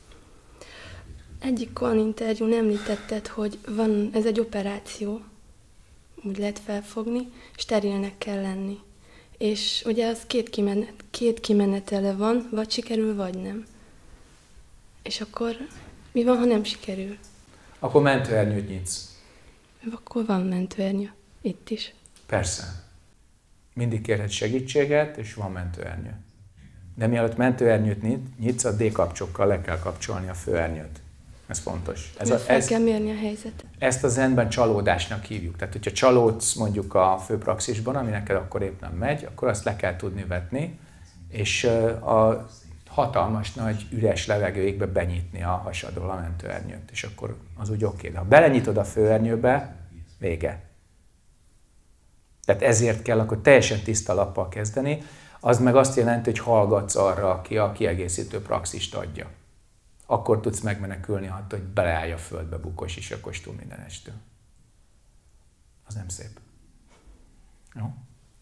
S5: egyik olyan interjún említetted, hogy van, ez egy operáció, úgy lehet felfogni, sterilnek kell lenni. És ugye az két, kimenet, két kimenetele van, vagy sikerül, vagy nem. És akkor mi van, ha nem sikerül?
S1: Akkor mentőernyőt nyitsz.
S5: Akkor van mentőernyő. Itt is.
S1: Persze. Mindig kérhet segítséget, és van mentőernyő. De mielőtt mentőernyőt nyitsz, a D-kapcsokkal le kell kapcsolni a főernyőt. Ez fontos. Ez
S5: a, fel
S1: ez,
S5: kell mérni a helyzetet.
S1: Ezt a zenben csalódásnak hívjuk. Tehát, hogyha csalódsz mondjuk a főpraxisban, ami neked akkor épp nem megy, akkor azt le kell tudni vetni, és a hatalmas nagy üres levegőikbe benyitni a hasadról a mentőernyőt, és akkor az úgy oké. De ha belenyitod a főernyőbe, vége. Tehát ezért kell akkor teljesen tiszta lappal kezdeni, az meg azt jelenti, hogy hallgatsz arra, aki a kiegészítő praxist adja. Akkor tudsz megmenekülni attól, hogy beleállj a földbe bukos isakostól minden estől. Az nem szép. Jó?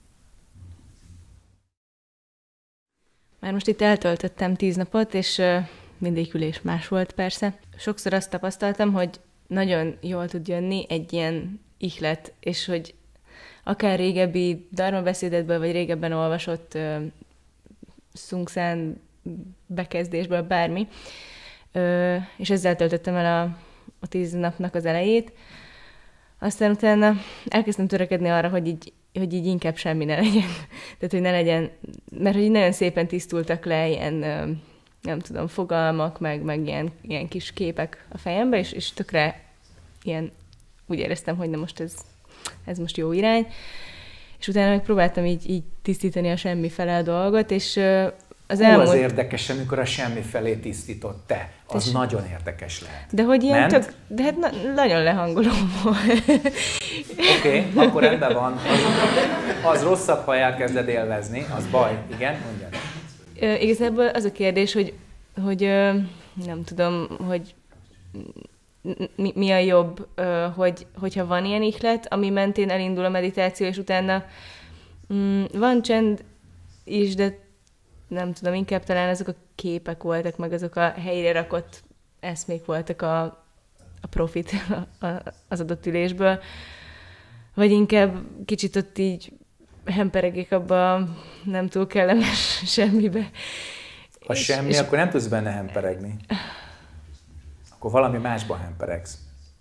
S4: Már most itt eltöltöttem tíz napot, és mindig ülés más volt persze. Sokszor azt tapasztaltam, hogy nagyon jól tud jönni egy ilyen ihlet, és hogy akár régebbi dharmabeszédetből, vagy régebben olvasott uh, szungszán bekezdésből, bármi. Uh, és ezzel töltöttem el a, a tíz napnak az elejét. Aztán utána elkezdtem törekedni arra, hogy így, hogy így inkább semmi ne legyen. Tehát, hogy ne legyen, mert hogy nagyon szépen tisztultak le ilyen, uh, nem tudom, fogalmak, meg, meg ilyen, ilyen kis képek a fejembe, és, és tökre ilyen, úgy éreztem, hogy na most ez ez most jó irány, és utána meg próbáltam így, így tisztítani a semmi fele a dolgot, és az
S1: Hú,
S4: elmúlt...
S1: az érdekes, amikor a semmi felé tisztított te. Az és... nagyon érdekes lehet.
S4: De hogy ilyen tök, de hát na, nagyon lehangolom volt.
S1: Oké, okay, akkor rendben van. Az, az rosszabb, ha elkezded élvezni, az baj. Igen, mondjad.
S4: Igazából az a kérdés, hogy, hogy nem tudom, hogy Mi, mi a jobb, hogy, hogyha van ilyen ihlet, ami mentén elindul a meditáció, és utána mm, van csend is, de nem tudom, inkább talán azok a képek voltak, meg azok a helyre rakott eszmék voltak a, a profit a, a, az adott ülésből, vagy inkább kicsit ott így hemperegik abba nem túl kellemes semmibe.
S1: Ha és, semmi, és... akkor nem tudsz benne hemperegni. Akkor valami másban hemperegsz.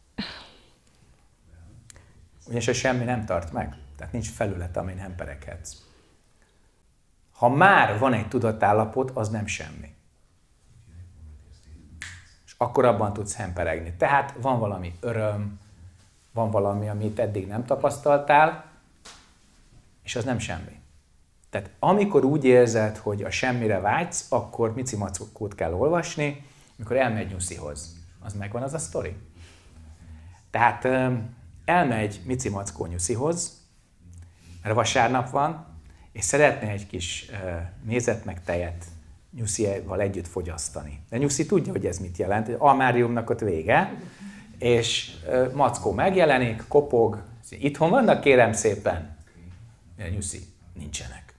S1: Ugyanis a semmi nem tart meg. Tehát nincs felület, amin hempereghetsz. Ha már van egy tudatállapot, az nem semmi. És akkor abban tudsz hemperegni. Tehát van valami öröm, van valami, amit eddig nem tapasztaltál, és az nem semmi. Tehát amikor úgy érzed, hogy a semmire vágysz, akkor Mici Mackót kell olvasni, amikor elmegy Nyuszihoz. Az megvan az a sztori. Tehát elmegy Mici Mackó Nyuszihoz, mert vasárnap van, és szeretne egy kis mézet meg tejet Nyuszival együtt fogyasztani. De Nyuszi tudja, hogy ez mit jelent, hogy almáriumnak ott vége, és Mackó megjelenik, kopog, itthon vannak, kérem szépen? Nyuszi, nincsenek.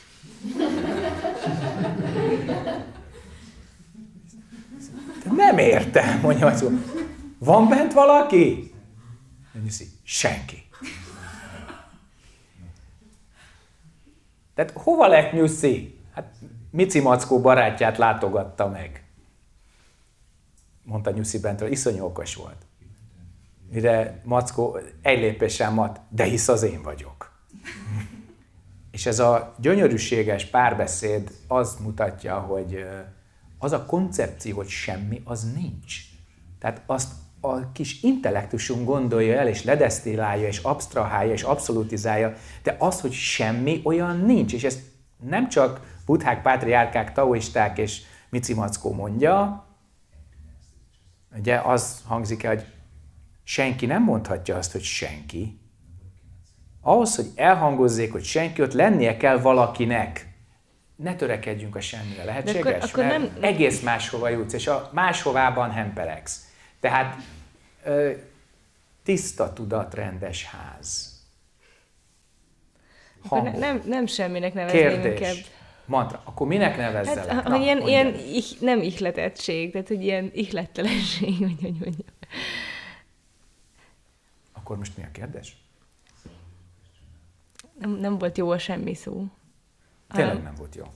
S1: Nem értem, mondja Mackó. Van bent valaki? Nyuszi, senki. Tehát hova lett Nyuszi? Hát Mici Mackó barátját látogatta meg. Mondta Nyuszi bentről, iszonyú okos volt. Mire Mackó egy lépéssel mat, de hisz az én vagyok. És ez a gyönyörűséges párbeszéd azt mutatja, hogy az a koncepció, hogy semmi, az nincs. Tehát azt a kis intellektusunk gondolja el, és ledesztillálja, és absztrahálja, és abszolutizálja, de az, hogy semmi, olyan nincs. És ezt nem csak buddhák, pátriárkák, taoisták és Mici Mackó mondja, ugye az hangzik el, hogy senki nem mondhatja azt, hogy senki. Ahhoz, hogy elhangozzék, hogy senki, ott lennie kell valakinek. Ne törekedjünk a semmire, lehetséges?
S4: akkor, akkor
S1: mert nem... egész máshova jutsz, és a máshovában hemperegsz. Tehát ö, tiszta tudat, rendes ház.
S4: Akkor ne, nem, nem semminek nevezném inkább.
S1: Mantra. Akkor minek nevezzelek?
S4: Hát, Na, ilyen, ilyen ich, nem ihletettség, tehát hogy ilyen ihlettelenség, hogy hogy mondjam.
S1: Akkor most mi a kérdés?
S4: Nem, nem volt jó a semmi szó.
S1: Tényleg ah. nem volt jó.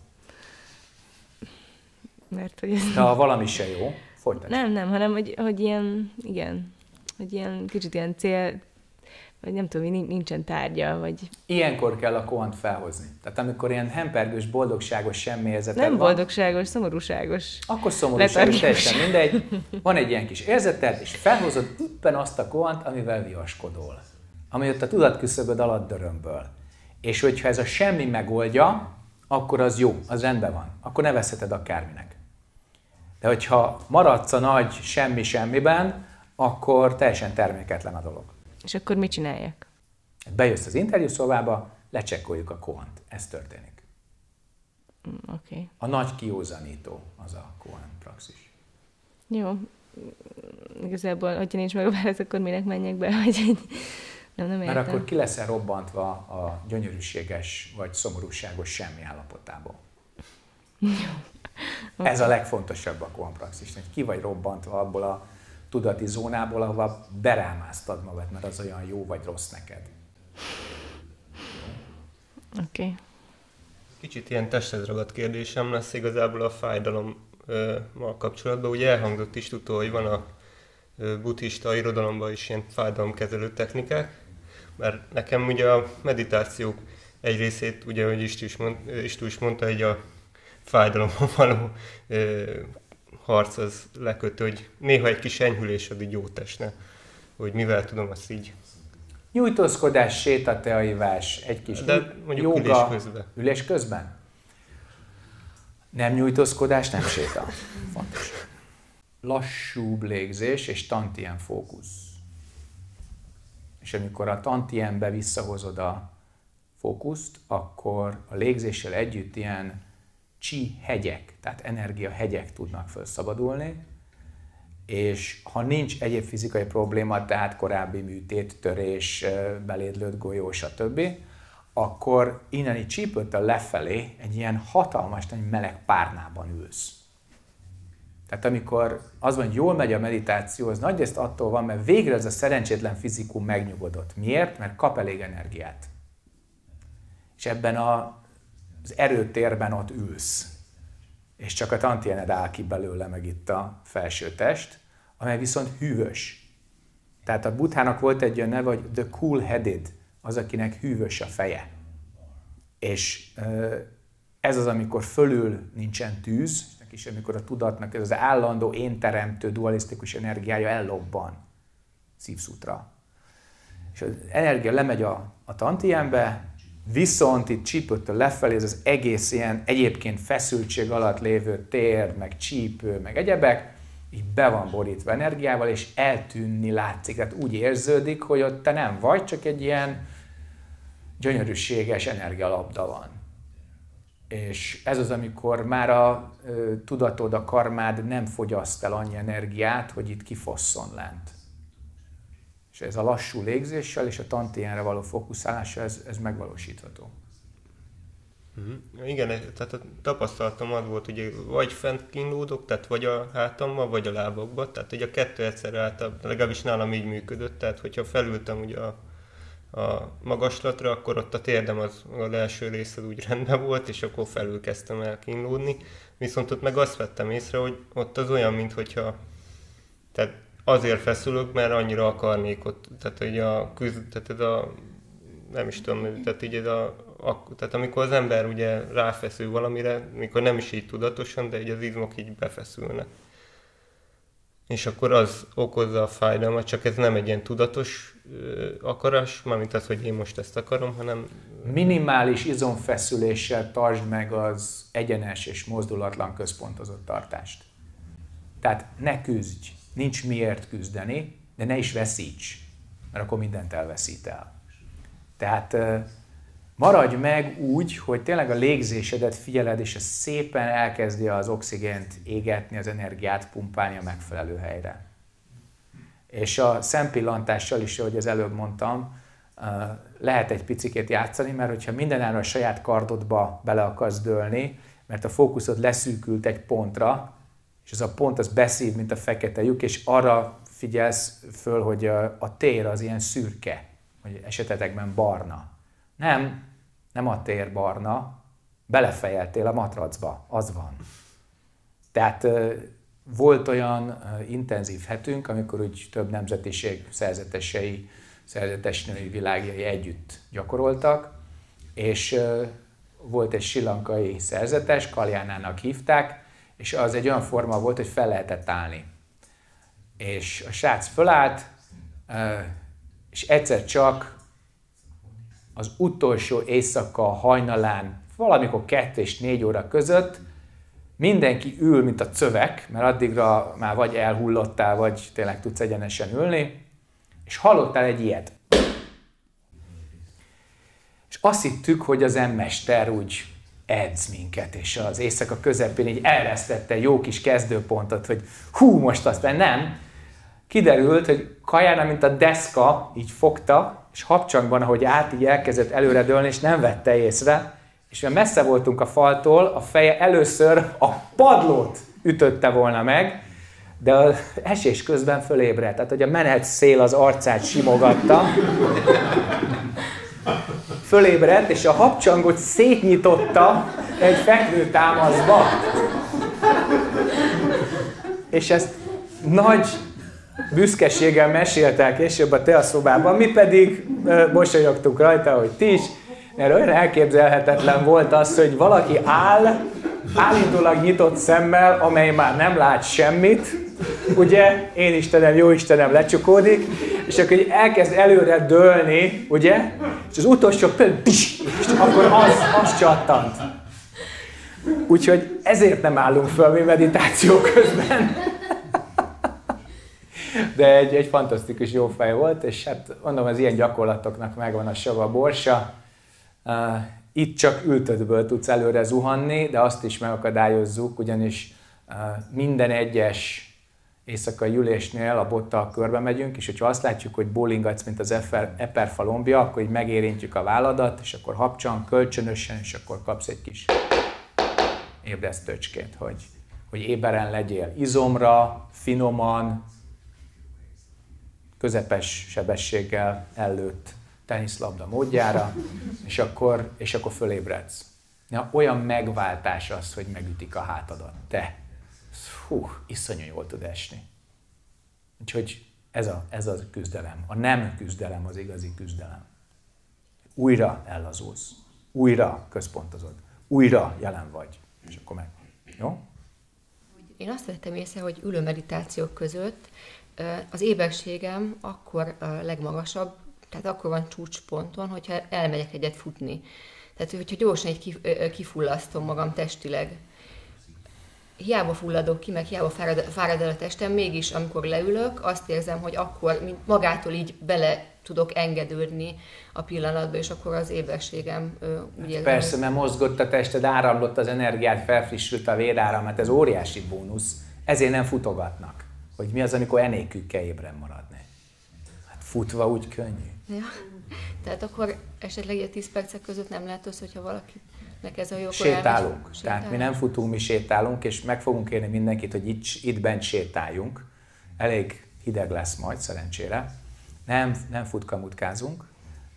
S4: Mert hogy ez...
S1: De ha valami se jó, folytasd.
S4: Nem, nem, hanem hogy, hogy ilyen, igen, hogy ilyen kicsit ilyen cél, vagy nem tudom, nincsen tárgya, vagy...
S1: Ilyenkor kell a koant felhozni. Tehát amikor ilyen hempergős, boldogságos semmiérzeted
S4: Nem
S1: van,
S4: boldogságos, szomorúságos.
S1: Akkor szomorúságos, teljesen mindegy. Van egy ilyen kis érzeted, és felhozod éppen azt a koant, amivel viaskodol. Ami ott a tudatküszöböd alatt dörömböl. És hogyha ez a semmi megoldja, akkor az jó, az rendben van. Akkor nevezheted akárminek. De hogyha maradsz a nagy semmi-semmiben, akkor teljesen terméketlen a dolog.
S4: És akkor mit csináljak?
S1: Bejössz az interjúszobába, lecsekkoljuk a koant. Ez történik.
S4: Mm, Oké. Okay.
S1: A nagy kiózanító az a koan praxis.
S4: Jó. Igazából, hogyha nincs meg a válasz, akkor minek menjek be, hogy nem, nem értem.
S1: Mert akkor ki leszel robbantva a gyönyörűséges vagy szomorúságos semmi állapotából. Okay. Ez a legfontosabb a koan praxis, hogy ki vagy robbantva abból a tudati zónából, ahova berámáztad magad, mert az olyan jó vagy rossz neked.
S4: Oké. Okay.
S6: Kicsit ilyen testhez ragadt kérdésem lesz igazából a fájdalommal kapcsolatban. Ugye elhangzott is tudó, hogy van a buddhista irodalomban is ilyen fájdalomkezelő technikák, mert nekem ugye a meditációk egy részét, ugye, hogy Istő is, mond, Istő is mondta, hogy a fájdalommal való ö, harc az lekötő, hogy néha egy kis enyhülés ad így jót esne, hogy mivel tudom azt így.
S1: Nyújtózkodás, sétateaivás, egy kis
S6: de mondjuk
S1: jóga,
S6: ülés közben.
S1: Ülés közben? Nem nyújtózkodás, nem séta. Fontos. Lassúbb légzés és tantien fókusz. És amikor a tantienbe visszahozod a fókuszt, akkor a légzéssel együtt ilyen chi hegyek, tehát energiahegyek tudnak felszabadulni, és ha nincs egyéb fizikai probléma, tehát korábbi műtét, törés, belédlőtt golyó, stb., akkor inneni csípőtől lefelé egy ilyen hatalmas, egy meleg párnában ülsz. Tehát amikor az van, hogy jól megy a meditáció, az nagyrészt attól van, mert végre ez a szerencsétlen fizikum megnyugodott. Miért? Mert kap elég energiát. És ebben a, az erőtérben ott ülsz. És csak a tantiened áll ki belőle, meg itt a felső test, amely viszont hűvös. Tehát a Buddhának volt egy olyan neve, hogy the cool-headed, az, akinek hűvös a feje. És ez az, amikor fölül nincsen tűz, és amikor a tudatnak ez az állandó énteremtő dualisztikus energiája ellobban szívszútra. És az energia lemegy a, a tantienbe, viszont itt csípőtől lefelé ez az egész ilyen egyébként feszültség alatt lévő tér, meg csípő, meg egyebek, így be van borítva energiával, és eltűnni látszik. Tehát úgy érződik, hogy ott te nem vagy, csak egy ilyen gyönyörűséges energialapda van. És ez az, amikor már a ö, tudatod, a karmád nem fogyaszt el annyi energiát, hogy itt kifosszon lent. És ez a lassú légzéssel és a tantienre való fókuszálással ez, ez megvalósítható.
S6: Uh-huh. Igen, tehát a tapasztalatom az volt, hogy vagy fent kínlódok, tehát vagy a hátammal, vagy a lábakba, tehát hogy a kettő egyszerre által, legalábbis nálam így működött, tehát hogyha felültem ugye a, a magaslatra, akkor ott a térdem az, az első részed úgy rendben volt, és akkor felül kezdtem el kínlódni. Viszont ott meg azt vettem észre, hogy ott az olyan, minthogyha, tehát azért feszülök, mert annyira akarnék ott, tehát hogy a küzd, tehát ez a, nem is tudom, tehát így ez a, a, tehát amikor az ember ugye ráfeszül valamire, mikor nem is így tudatosan, de így az izmok így befeszülnek. És akkor az okozza a fájdalmat, csak ez nem egy ilyen tudatos ö, akarás, mármint az, hogy én most ezt akarom, hanem...
S1: Minimális izomfeszüléssel tartsd meg az egyenes és mozdulatlan központozott tartást. Tehát ne küzdj, nincs miért küzdeni, de ne is veszíts, mert akkor mindent elveszít el. Tehát maradj meg úgy, hogy tényleg a légzésedet figyeled, és ez szépen elkezdi az oxigént égetni, az energiát pumpálni a megfelelő helyre. És a szempillantással is, ahogy az előbb mondtam, lehet egy picikét játszani, mert hogyha mindenáron a saját kardodba bele akarsz dőlni, mert a fókuszod leszűkült egy pontra, és ez a pont az beszív, mint a fekete lyuk, és arra figyelsz föl, hogy a tér az ilyen szürke, vagy esetetekben barna. Nem, nem a tér barna, belefejeltél a matracba, az van. Tehát volt olyan intenzív hetünk, amikor úgy több nemzetiség szerzetesei, szerzetesnői világjai együtt gyakoroltak, és volt egy srilankai szerzetes, Kaljánának hívták, és az egy olyan forma volt, hogy fel lehetett állni. És a srác fölállt, és egyszer csak az utolsó éjszaka hajnalán, valamikor kettő és négy óra között mindenki ül, mint a cövek, mert addigra már vagy elhullottál, vagy tényleg tudsz egyenesen ülni, és hallottál egy ilyet. És azt hittük, hogy az emmester úgy edz minket, és az éjszaka közepén így elvesztette jó kis kezdőpontot, hogy hú, most azt, mert nem. Kiderült, hogy Kajána, mint a deszka, így fogta, és habcsangban, ahogy állt, így elkezdett előre dőlni, és nem vette észre, és mert messze voltunk a faltól, a feje először a padlót ütötte volna meg, de az esés közben fölébredt, tehát hogy a menet szél az arcát simogatta, fölébredt, és a habcsangot szétnyitotta egy fekvőtámaszba. És ezt nagy büszkeséggel meséltek később a teaszobában, mi pedig mosolyogtunk rajta, hogy ti is, mert olyan elképzelhetetlen volt az, hogy valaki áll, állítólag nyitott szemmel, amely már nem lát semmit, ugye, én Istenem, jó Istenem lecsukódik, és akkor elkezd előre dőlni, ugye, és az utolsó például, és akkor az, az csattant. Úgyhogy ezért nem állunk föl mi meditáció közben. De egy, egy fantasztikus jó fej volt, és hát mondom, az ilyen gyakorlatoknak megvan a sava borsa. Uh, itt csak ültöttből tudsz előre zuhanni, de azt is megakadályozzuk, ugyanis uh, minden egyes éjszakai ülésnél a bottal körbe megyünk, és hogyha azt látjuk, hogy bólingatsz, mint az eperfa lombja, akkor így megérintjük a válladat, és akkor hapcsan, kölcsönösen, és akkor kapsz egy kis ébresztőcskét, hogy, hogy éberen legyél. Izomra, finoman, közepes sebességgel ellőtt teniszlabda módjára, és akkor, és akkor fölébredsz. Na, olyan megváltás az, hogy megütik a hátadat. Te! Hú, iszonyú jól tud esni. Úgyhogy ez a, ez a küzdelem. A nem küzdelem az igazi küzdelem. Újra ellazulsz. Újra központozod. Újra jelen vagy. És akkor meg. Jó?
S7: Én azt vettem észre, hogy ülő meditációk között az éberségem akkor a legmagasabb, tehát akkor van csúcsponton, hogyha elmegyek egyet futni. Tehát, hogyha gyorsan egy kifullasztom magam testileg. Hiába fulladok ki, meg hiába fárad, fárad el a testem, mégis amikor leülök, azt érzem, hogy akkor mint magától így bele tudok engedődni a pillanatba, és akkor az éberségem úgy érzem.
S1: Persze, hogy... mert mozgott a tested, áramlott az energiát, felfrissült a véráram, hát ez óriási bónusz. Ezért nem futogatnak, hogy mi az, amikor enélkül kell ébren maradni. Hát futva úgy könnyű.
S7: Ja. Tehát akkor esetleg egy tíz percek között nem lehet az, hogyha valaki ez a jó
S1: sétálunk. Tehát mi nem futunk, mi sétálunk, és meg fogunk kérni mindenkit, hogy itt, itt bent sétáljunk. Elég hideg lesz majd, szerencsére. Nem, nem futkamutkázunk.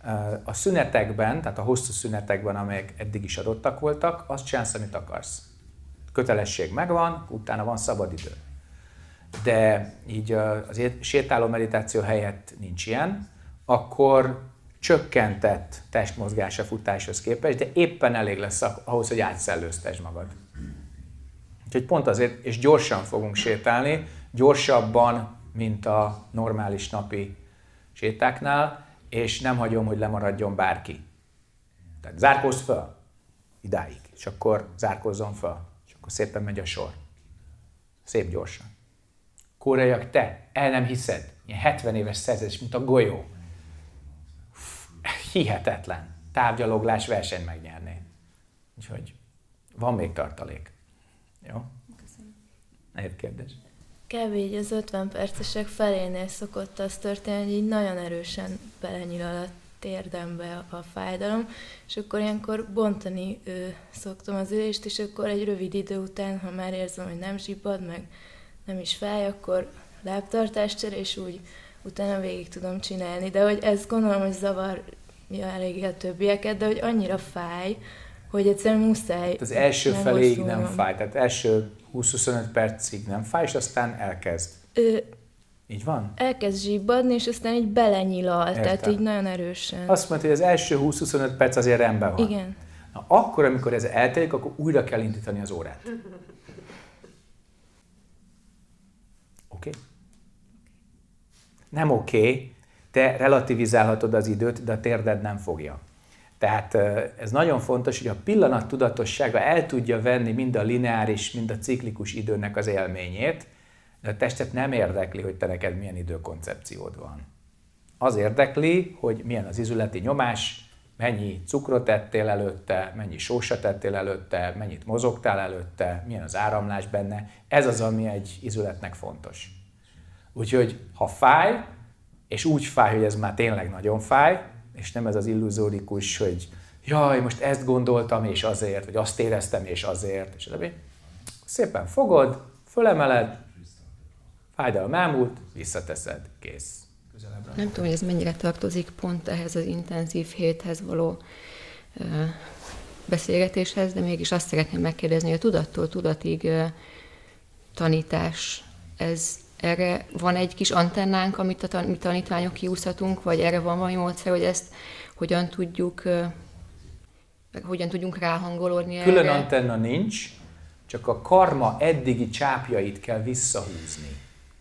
S1: A szünetekben, tehát a hosszú szünetekben, amelyek eddig is adottak voltak, azt csinálsz, amit akarsz. Kötelesség megvan, utána van szabadidő. De így az sétáló meditáció helyett nincs ilyen, akkor csökkentett testmozgás a futáshoz képest, de éppen elég lesz ahhoz, hogy átszellőztesd magad. Úgyhogy pont azért, és gyorsan fogunk sétálni, gyorsabban, mint a normális napi sétáknál, és nem hagyom, hogy lemaradjon bárki. Tehát zárkózz föl, idáig, és akkor zárkózzon föl, és akkor szépen megy a sor. Szép gyorsan. Koreaiak, te el nem hiszed, ilyen hetven éves szerződés, mint a golyó. Hihetetlen. Távgyaloglás versenyt megnyerni. Úgyhogy van még tartalék. Jó? Köszönöm. Nehéz kérdés.
S3: Kb. Így az ötven percesek felénél szokott az történni, hogy így nagyon erősen belenyilal a térdembe a fájdalom, és akkor ilyenkor bontani ő, szoktam az ülést, és akkor egy rövid idő után, ha már érzem, hogy nem zsibbad, meg nem is fáj, akkor lábtartáscsere, és úgy utána végig tudom csinálni. De hogy ez gondolom, hogy zavarja eléggé a többieket, de hogy annyira fáj, hogy egyszerűen muszáj.
S1: Az első feléig nem fáj, tehát első húsz-huszonöt percig nem fáj, és aztán elkezd. Ö, így van?
S3: Elkezd zsibbadni, és aztán így belenyilal, Értem. Tehát így nagyon erősen.
S1: Azt mondta, hogy az első húsz-huszonöt perc azért rendben van.
S3: Igen.
S1: Na, akkor, amikor ez eltelik, akkor újra kell indítani az órát. Oké? Okay? Nem oké, okay, te relativizálhatod az időt, de a térded nem fogja. Tehát ez nagyon fontos, hogy a pillanat tudatossága el tudja venni mind a lineáris, mind a ciklikus időnek az élményét, de a testet nem érdekli, hogy te neked milyen időkoncepciód van. Az érdekli, hogy milyen az izületi nyomás, mennyi cukrot ettél előtte, mennyi sósat ettél előtte, mennyit mozogtál előtte, milyen az áramlás benne. Ez az, ami egy izületnek fontos. Úgyhogy ha fáj, és úgy fáj, hogy ez már tényleg nagyon fáj, és nem ez az illuzórikus, hogy jaj, most ezt gondoltam, és azért, vagy azt éreztem, és azért, és az, szépen fogod, fölemeled, fájdalom elmúlt, visszateszed, kész. Közelebbre.
S7: Nem tudom, hogy ez mennyire tartozik pont ehhez az intenzív héthez való uh, beszélgetéshez, de mégis azt szeretném megkérdezni, hogy a tudattól tudatig uh, tanítás, ez erre van egy kis antennánk, amit a tan- mi tanítványok kiúszhatunk, vagy erre van valami módszer, hogy ezt hogyan tudjuk, uh, hogyan tudjunk ráhangolódni erre?
S1: Külön antenna nincs, csak a karma eddigi csápjait kell visszahúzni.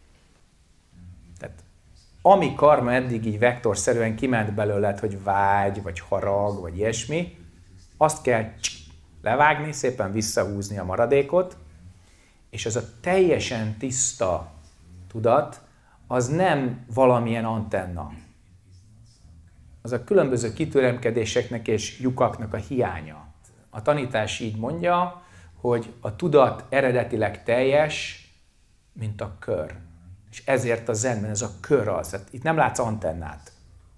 S1: Tehát ami karma eddig így vektorszerűen kiment belőled, hogy vágy, vagy harag, vagy ilyesmi, azt kell levágni, szépen visszahúzni a maradékot, és az a teljesen tiszta tudat, az nem valamilyen antenna. Az a különböző kitüremkedéseknek és lyukaknak a hiánya. A tanítás így mondja, hogy a tudat eredetileg teljes, mint a kör. És ezért a zenben ez a kör az. Hát itt nem látsz antennát.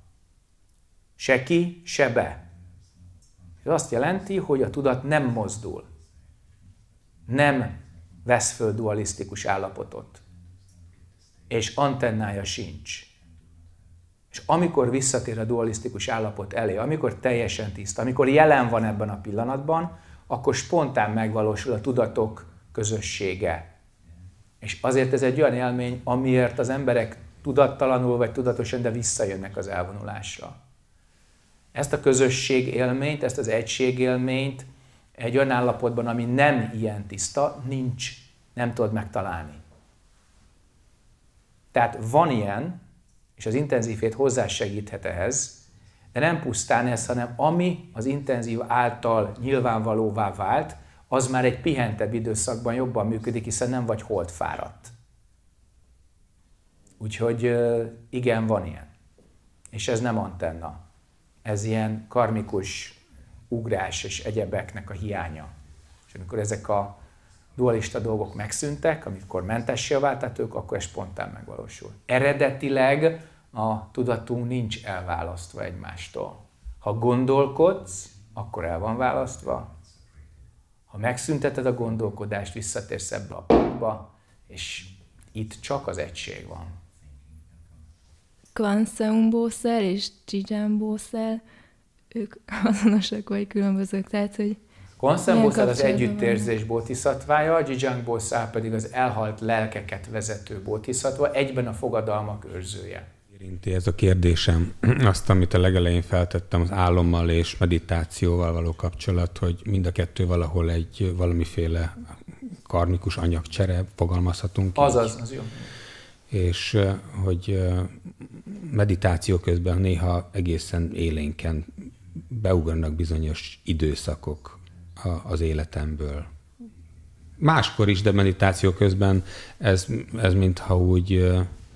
S1: Se ki, se be. Ez azt jelenti, hogy a tudat nem mozdul. Nem vesz föl dualisztikus állapotot. És antennája sincs. És amikor visszatér a dualisztikus állapot elé, amikor teljesen tiszta, amikor jelen van ebben a pillanatban, akkor spontán megvalósul a tudatok közössége. És azért ez egy olyan élmény, amiért az emberek tudattalanul vagy tudatosan, de visszajönnek az elvonulásra. Ezt a közösség élményt, ezt az egység élményt egy olyan állapotban, ami nem ilyen tiszta, nincs, nem tudod megtalálni. Tehát van ilyen, és az intenzív hét hozzásegíthet ehhez, de nem pusztán ez, hanem ami az intenzív által nyilvánvalóvá vált, az már egy pihentebb időszakban jobban működik, hiszen nem vagy holdfáradt. Úgyhogy igen, van ilyen. És ez nem antenna. Ez ilyen karmikus ugrás és egyebeknek a hiánya. És amikor ezek a dualista dolgok megszűntek, amikor mentessé válták ők, akkor ez spontán megvalósul. Eredetileg a tudatunk nincs elválasztva egymástól. Ha gondolkodsz, akkor el van választva. Ha megszünteted a gondolkodást, visszatérsz ebbe a pontba, és itt csak az egység van.
S3: Kwanseum-bószer és Jijang-bószer, ők azonosak vagy különbözők, tehát hogy
S1: Kwanseum-bószer az együttérzés bótiszatvája, a Jijang-bószer pedig az elhalt lelkeket vezető bótiszatva, egyben a fogadalmak őrzője.
S2: Érinti ez a kérdésem azt, amit a legelején feltettem, az álommal és meditációval való kapcsolat, hogy mind a kettő valahol egy valamiféle karmikus anyagcsere, fogalmazhatunk.
S1: Azaz, az jó. És
S2: hogy meditáció közben néha egészen élénken beugranak bizonyos időszakok az életemből. Máskor is, de meditáció közben ez, ez mintha úgy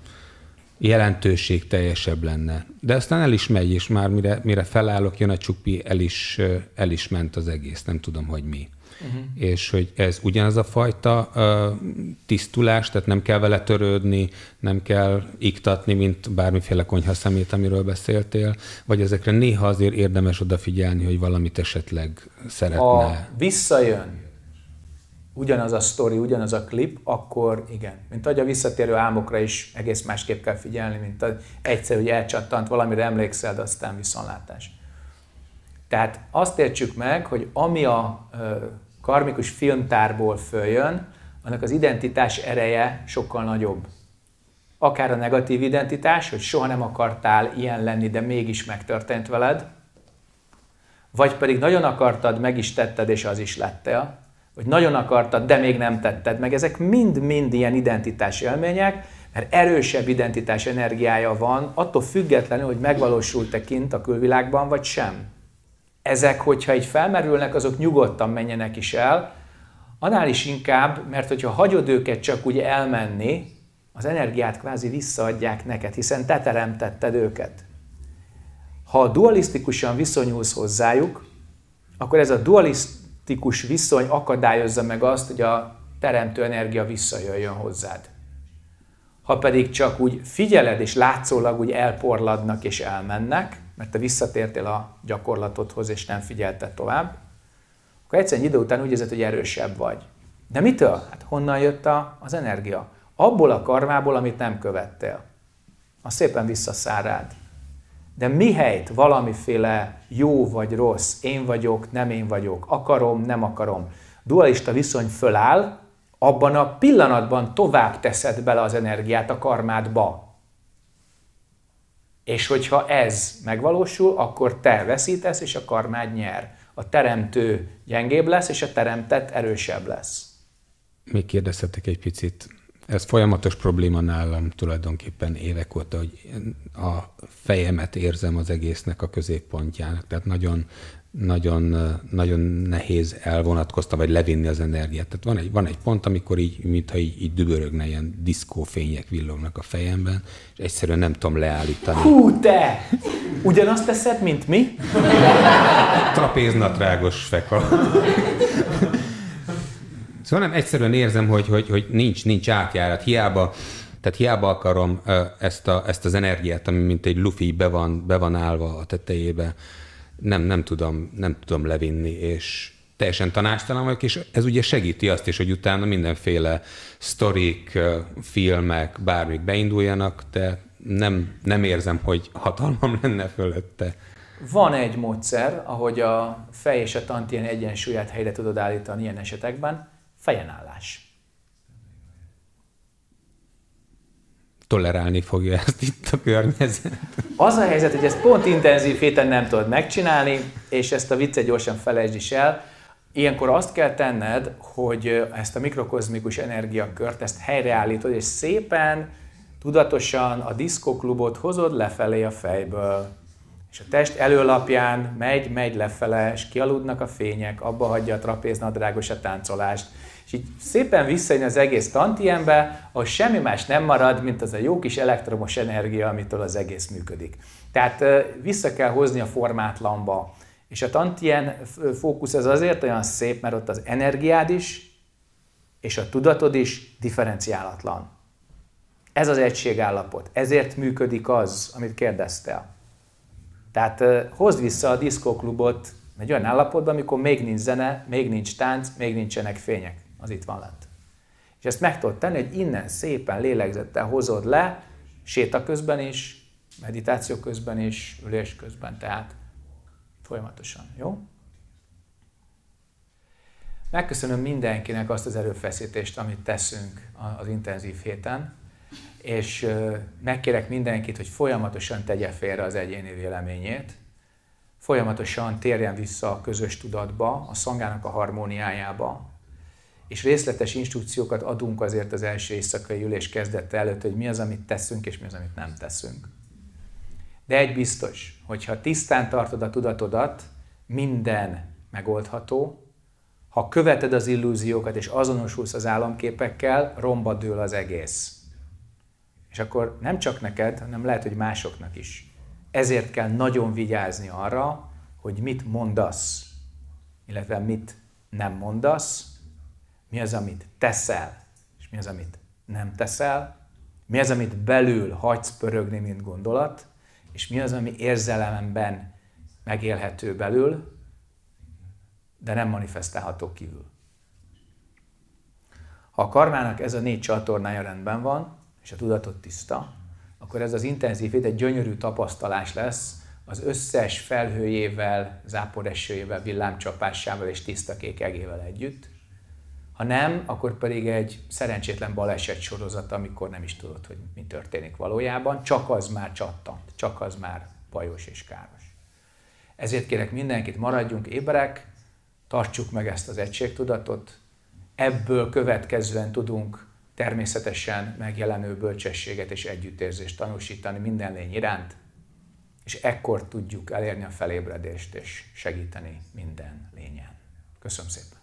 S2: jelentőség teljesebb lenne. De aztán el is megy, és már mire, mire felállok, jön a csupi, el is, el is ment az egész, nem tudom, hogy mi. Uh-huh. És hogy ez ugyanaz a fajta uh, tisztulás, tehát nem kell vele törődni, nem kell iktatni, mint bármiféle konyhaszemét, amiről beszéltél, vagy ezekre néha azért érdemes odafigyelni, hogy valamit esetleg szeretne.
S1: Ha visszajön ugyanaz a sztori, ugyanaz a klip, akkor igen. Mint ahogy a visszatérő álmokra is egész másképp kell figyelni, mint egyszer, hogy elcsattant, valamire emlékszel, de aztán viszontlátás. Tehát azt értsük meg, hogy ami a karmikus filmtárból följön, annak az identitás ereje sokkal nagyobb. Akár a negatív identitás, hogy soha nem akartál ilyen lenni, de mégis megtörtént veled, vagy pedig nagyon akartad, meg is tetted, és az is lettél, vagy nagyon akartad, de még nem tetted meg. Ezek mind-mind ilyen identitás élmények, mert erősebb identitás energiája van, attól függetlenül, hogy megvalósult-e kint a külvilágban, vagy sem. Ezek, hogyha így felmerülnek, azok nyugodtan menjenek is el, annál is inkább, mert hogyha hagyod őket csak úgy elmenni, az energiát kvázi visszaadják neked, hiszen te teremtetted őket. Ha dualisztikusan viszonyulsz hozzájuk, akkor ez a dualisztikus viszony akadályozza meg azt, hogy a teremtő energia visszajöjjön hozzád. Ha pedig csak úgy figyeled, és látszólag úgy elporladnak és elmennek, mert te visszatértél a gyakorlatodhoz, és nem figyelted tovább, akkor egyszerűen idő után úgy érzed, hogy erősebb vagy. De mitől? Hát honnan jött a, az energia? Abból a karmából, amit nem követtél. Az szépen visszaszáll rád. De mihelyt valamiféle jó vagy rossz, én vagyok, nem én vagyok, akarom, nem akarom, dualista viszony föláll, abban a pillanatban tovább teszed bele az energiát a karmádba. És hogyha ez megvalósul, akkor te veszítesz, és a karmád nyer. A teremtő gyengébb lesz, és a teremtett erősebb lesz.
S2: Még kérdezhetek egy picit. Ez folyamatos probléma nálam tulajdonképpen évek óta, hogy a fejemet érzem az egésznek a középpontjának. Tehát nagyon, nagyon, nagyon nehéz elvonatkozta, vagy levinni az energiát. Tehát van egy, van egy pont, amikor így, mintha így, így dübörögne, ilyen diszkófények villognak a fejemben, és egyszerűen nem tudom leállítani.
S1: Hú, te! Ugyanazt teszed, mint mi?
S2: Trapéznadrágos feka. Szóval nem egyszerűen érzem, hogy, hogy, hogy nincs, nincs átjárat. Hiába, tehát hiába akarom ezt, a, ezt az energiát, ami mint egy lufi be van, be van állva a tetejébe, nem, nem, tudom, nem tudom levinni, és teljesen tanácstalan vagyok, és ez ugye segíti azt is, hogy utána mindenféle sztorik, filmek, bármik beinduljanak, de nem, nem érzem, hogy hatalmam lenne fölötte.
S1: Van egy módszer, ahogy a fej és a tantien egyensúlyát helyre tudod állítani ilyen esetekben, fejenállás.
S2: Tolerálni fogja ezt itt a környezet.
S1: Az a helyzet, hogy ezt pont intenzív héten nem tudod megcsinálni, és ezt a viccet gyorsan felejtsd is el. Ilyenkor azt kell tenned, hogy ezt a mikrokozmikus energiakört, ezt helyreállítod, és szépen, tudatosan a diszkóklubot hozod lefelé a fejből. És a test előlapján megy, megy lefele, és kialudnak a fények, abba hagyja a trapéznadrágos a táncolást. És így szépen visszajön az egész tantienbe, ahol semmi más nem marad, mint az a jó kis elektromos energia, amitől az egész működik. Tehát vissza kell hozni a formátlanba. És a tantien fókusz az azért olyan szép, mert ott az energiád is, és a tudatod is differenciálatlan. Ez az egységállapot. Ezért működik az, amit kérdeztél. Tehát uh, hozd vissza a diszkóklubot egy olyan állapotba, amikor még nincs zene, még nincs tánc, még nincsenek fények. Az itt van lent. És ezt meg tudod tenni, hogy innen szépen lélegzettel hozod le, séta közben is, meditáció közben is, ülés közben, tehát folyamatosan, jó? Megköszönöm mindenkinek azt az erőfeszítést, amit teszünk az intenzív héten, és megkérek mindenkit, hogy folyamatosan tegye félre az egyéni véleményét, folyamatosan térjen vissza a közös tudatba, a szangának a harmóniájába, és részletes instrukciókat adunk azért az első éjszakai ülés kezdete előtt, hogy mi az, amit teszünk, és mi az, amit nem teszünk. De egy biztos, hogyha tisztán tartod a tudatodat, minden megoldható. Ha követed az illúziókat és azonosulsz az álomképekkel, romba dől az egész. És akkor nem csak neked, hanem lehet, hogy másoknak is. Ezért kell nagyon vigyázni arra, hogy mit mondasz, illetve mit nem mondasz, mi az, amit teszel, és mi az, amit nem teszel, mi az, amit belül hagysz pörögni, mint gondolat, és mi az, ami érzelemben megélhető belül, de nem manifestálható kívül. Ha a karmának ez a négy csatornája rendben van, és a tudatot tiszta, akkor ez az intenzív hét egy gyönyörű tapasztalás lesz az összes felhőjével, záporesőjével, villámcsapásával és tiszta kék egével együtt. Ha nem, akkor pedig egy szerencsétlen baleset sorozat, amikor nem is tudod, hogy mi történik valójában, csak az már csattant, csak az már bajos és káros. Ezért kérek mindenkit, maradjunk éberek, tartsuk meg ezt az egységtudatot, ebből következően tudunk természetesen megjelenő bölcsességet és együttérzést tanúsítani minden lény iránt, és ekkor tudjuk elérni a felébredést és segíteni minden lényen. Köszönöm szépen!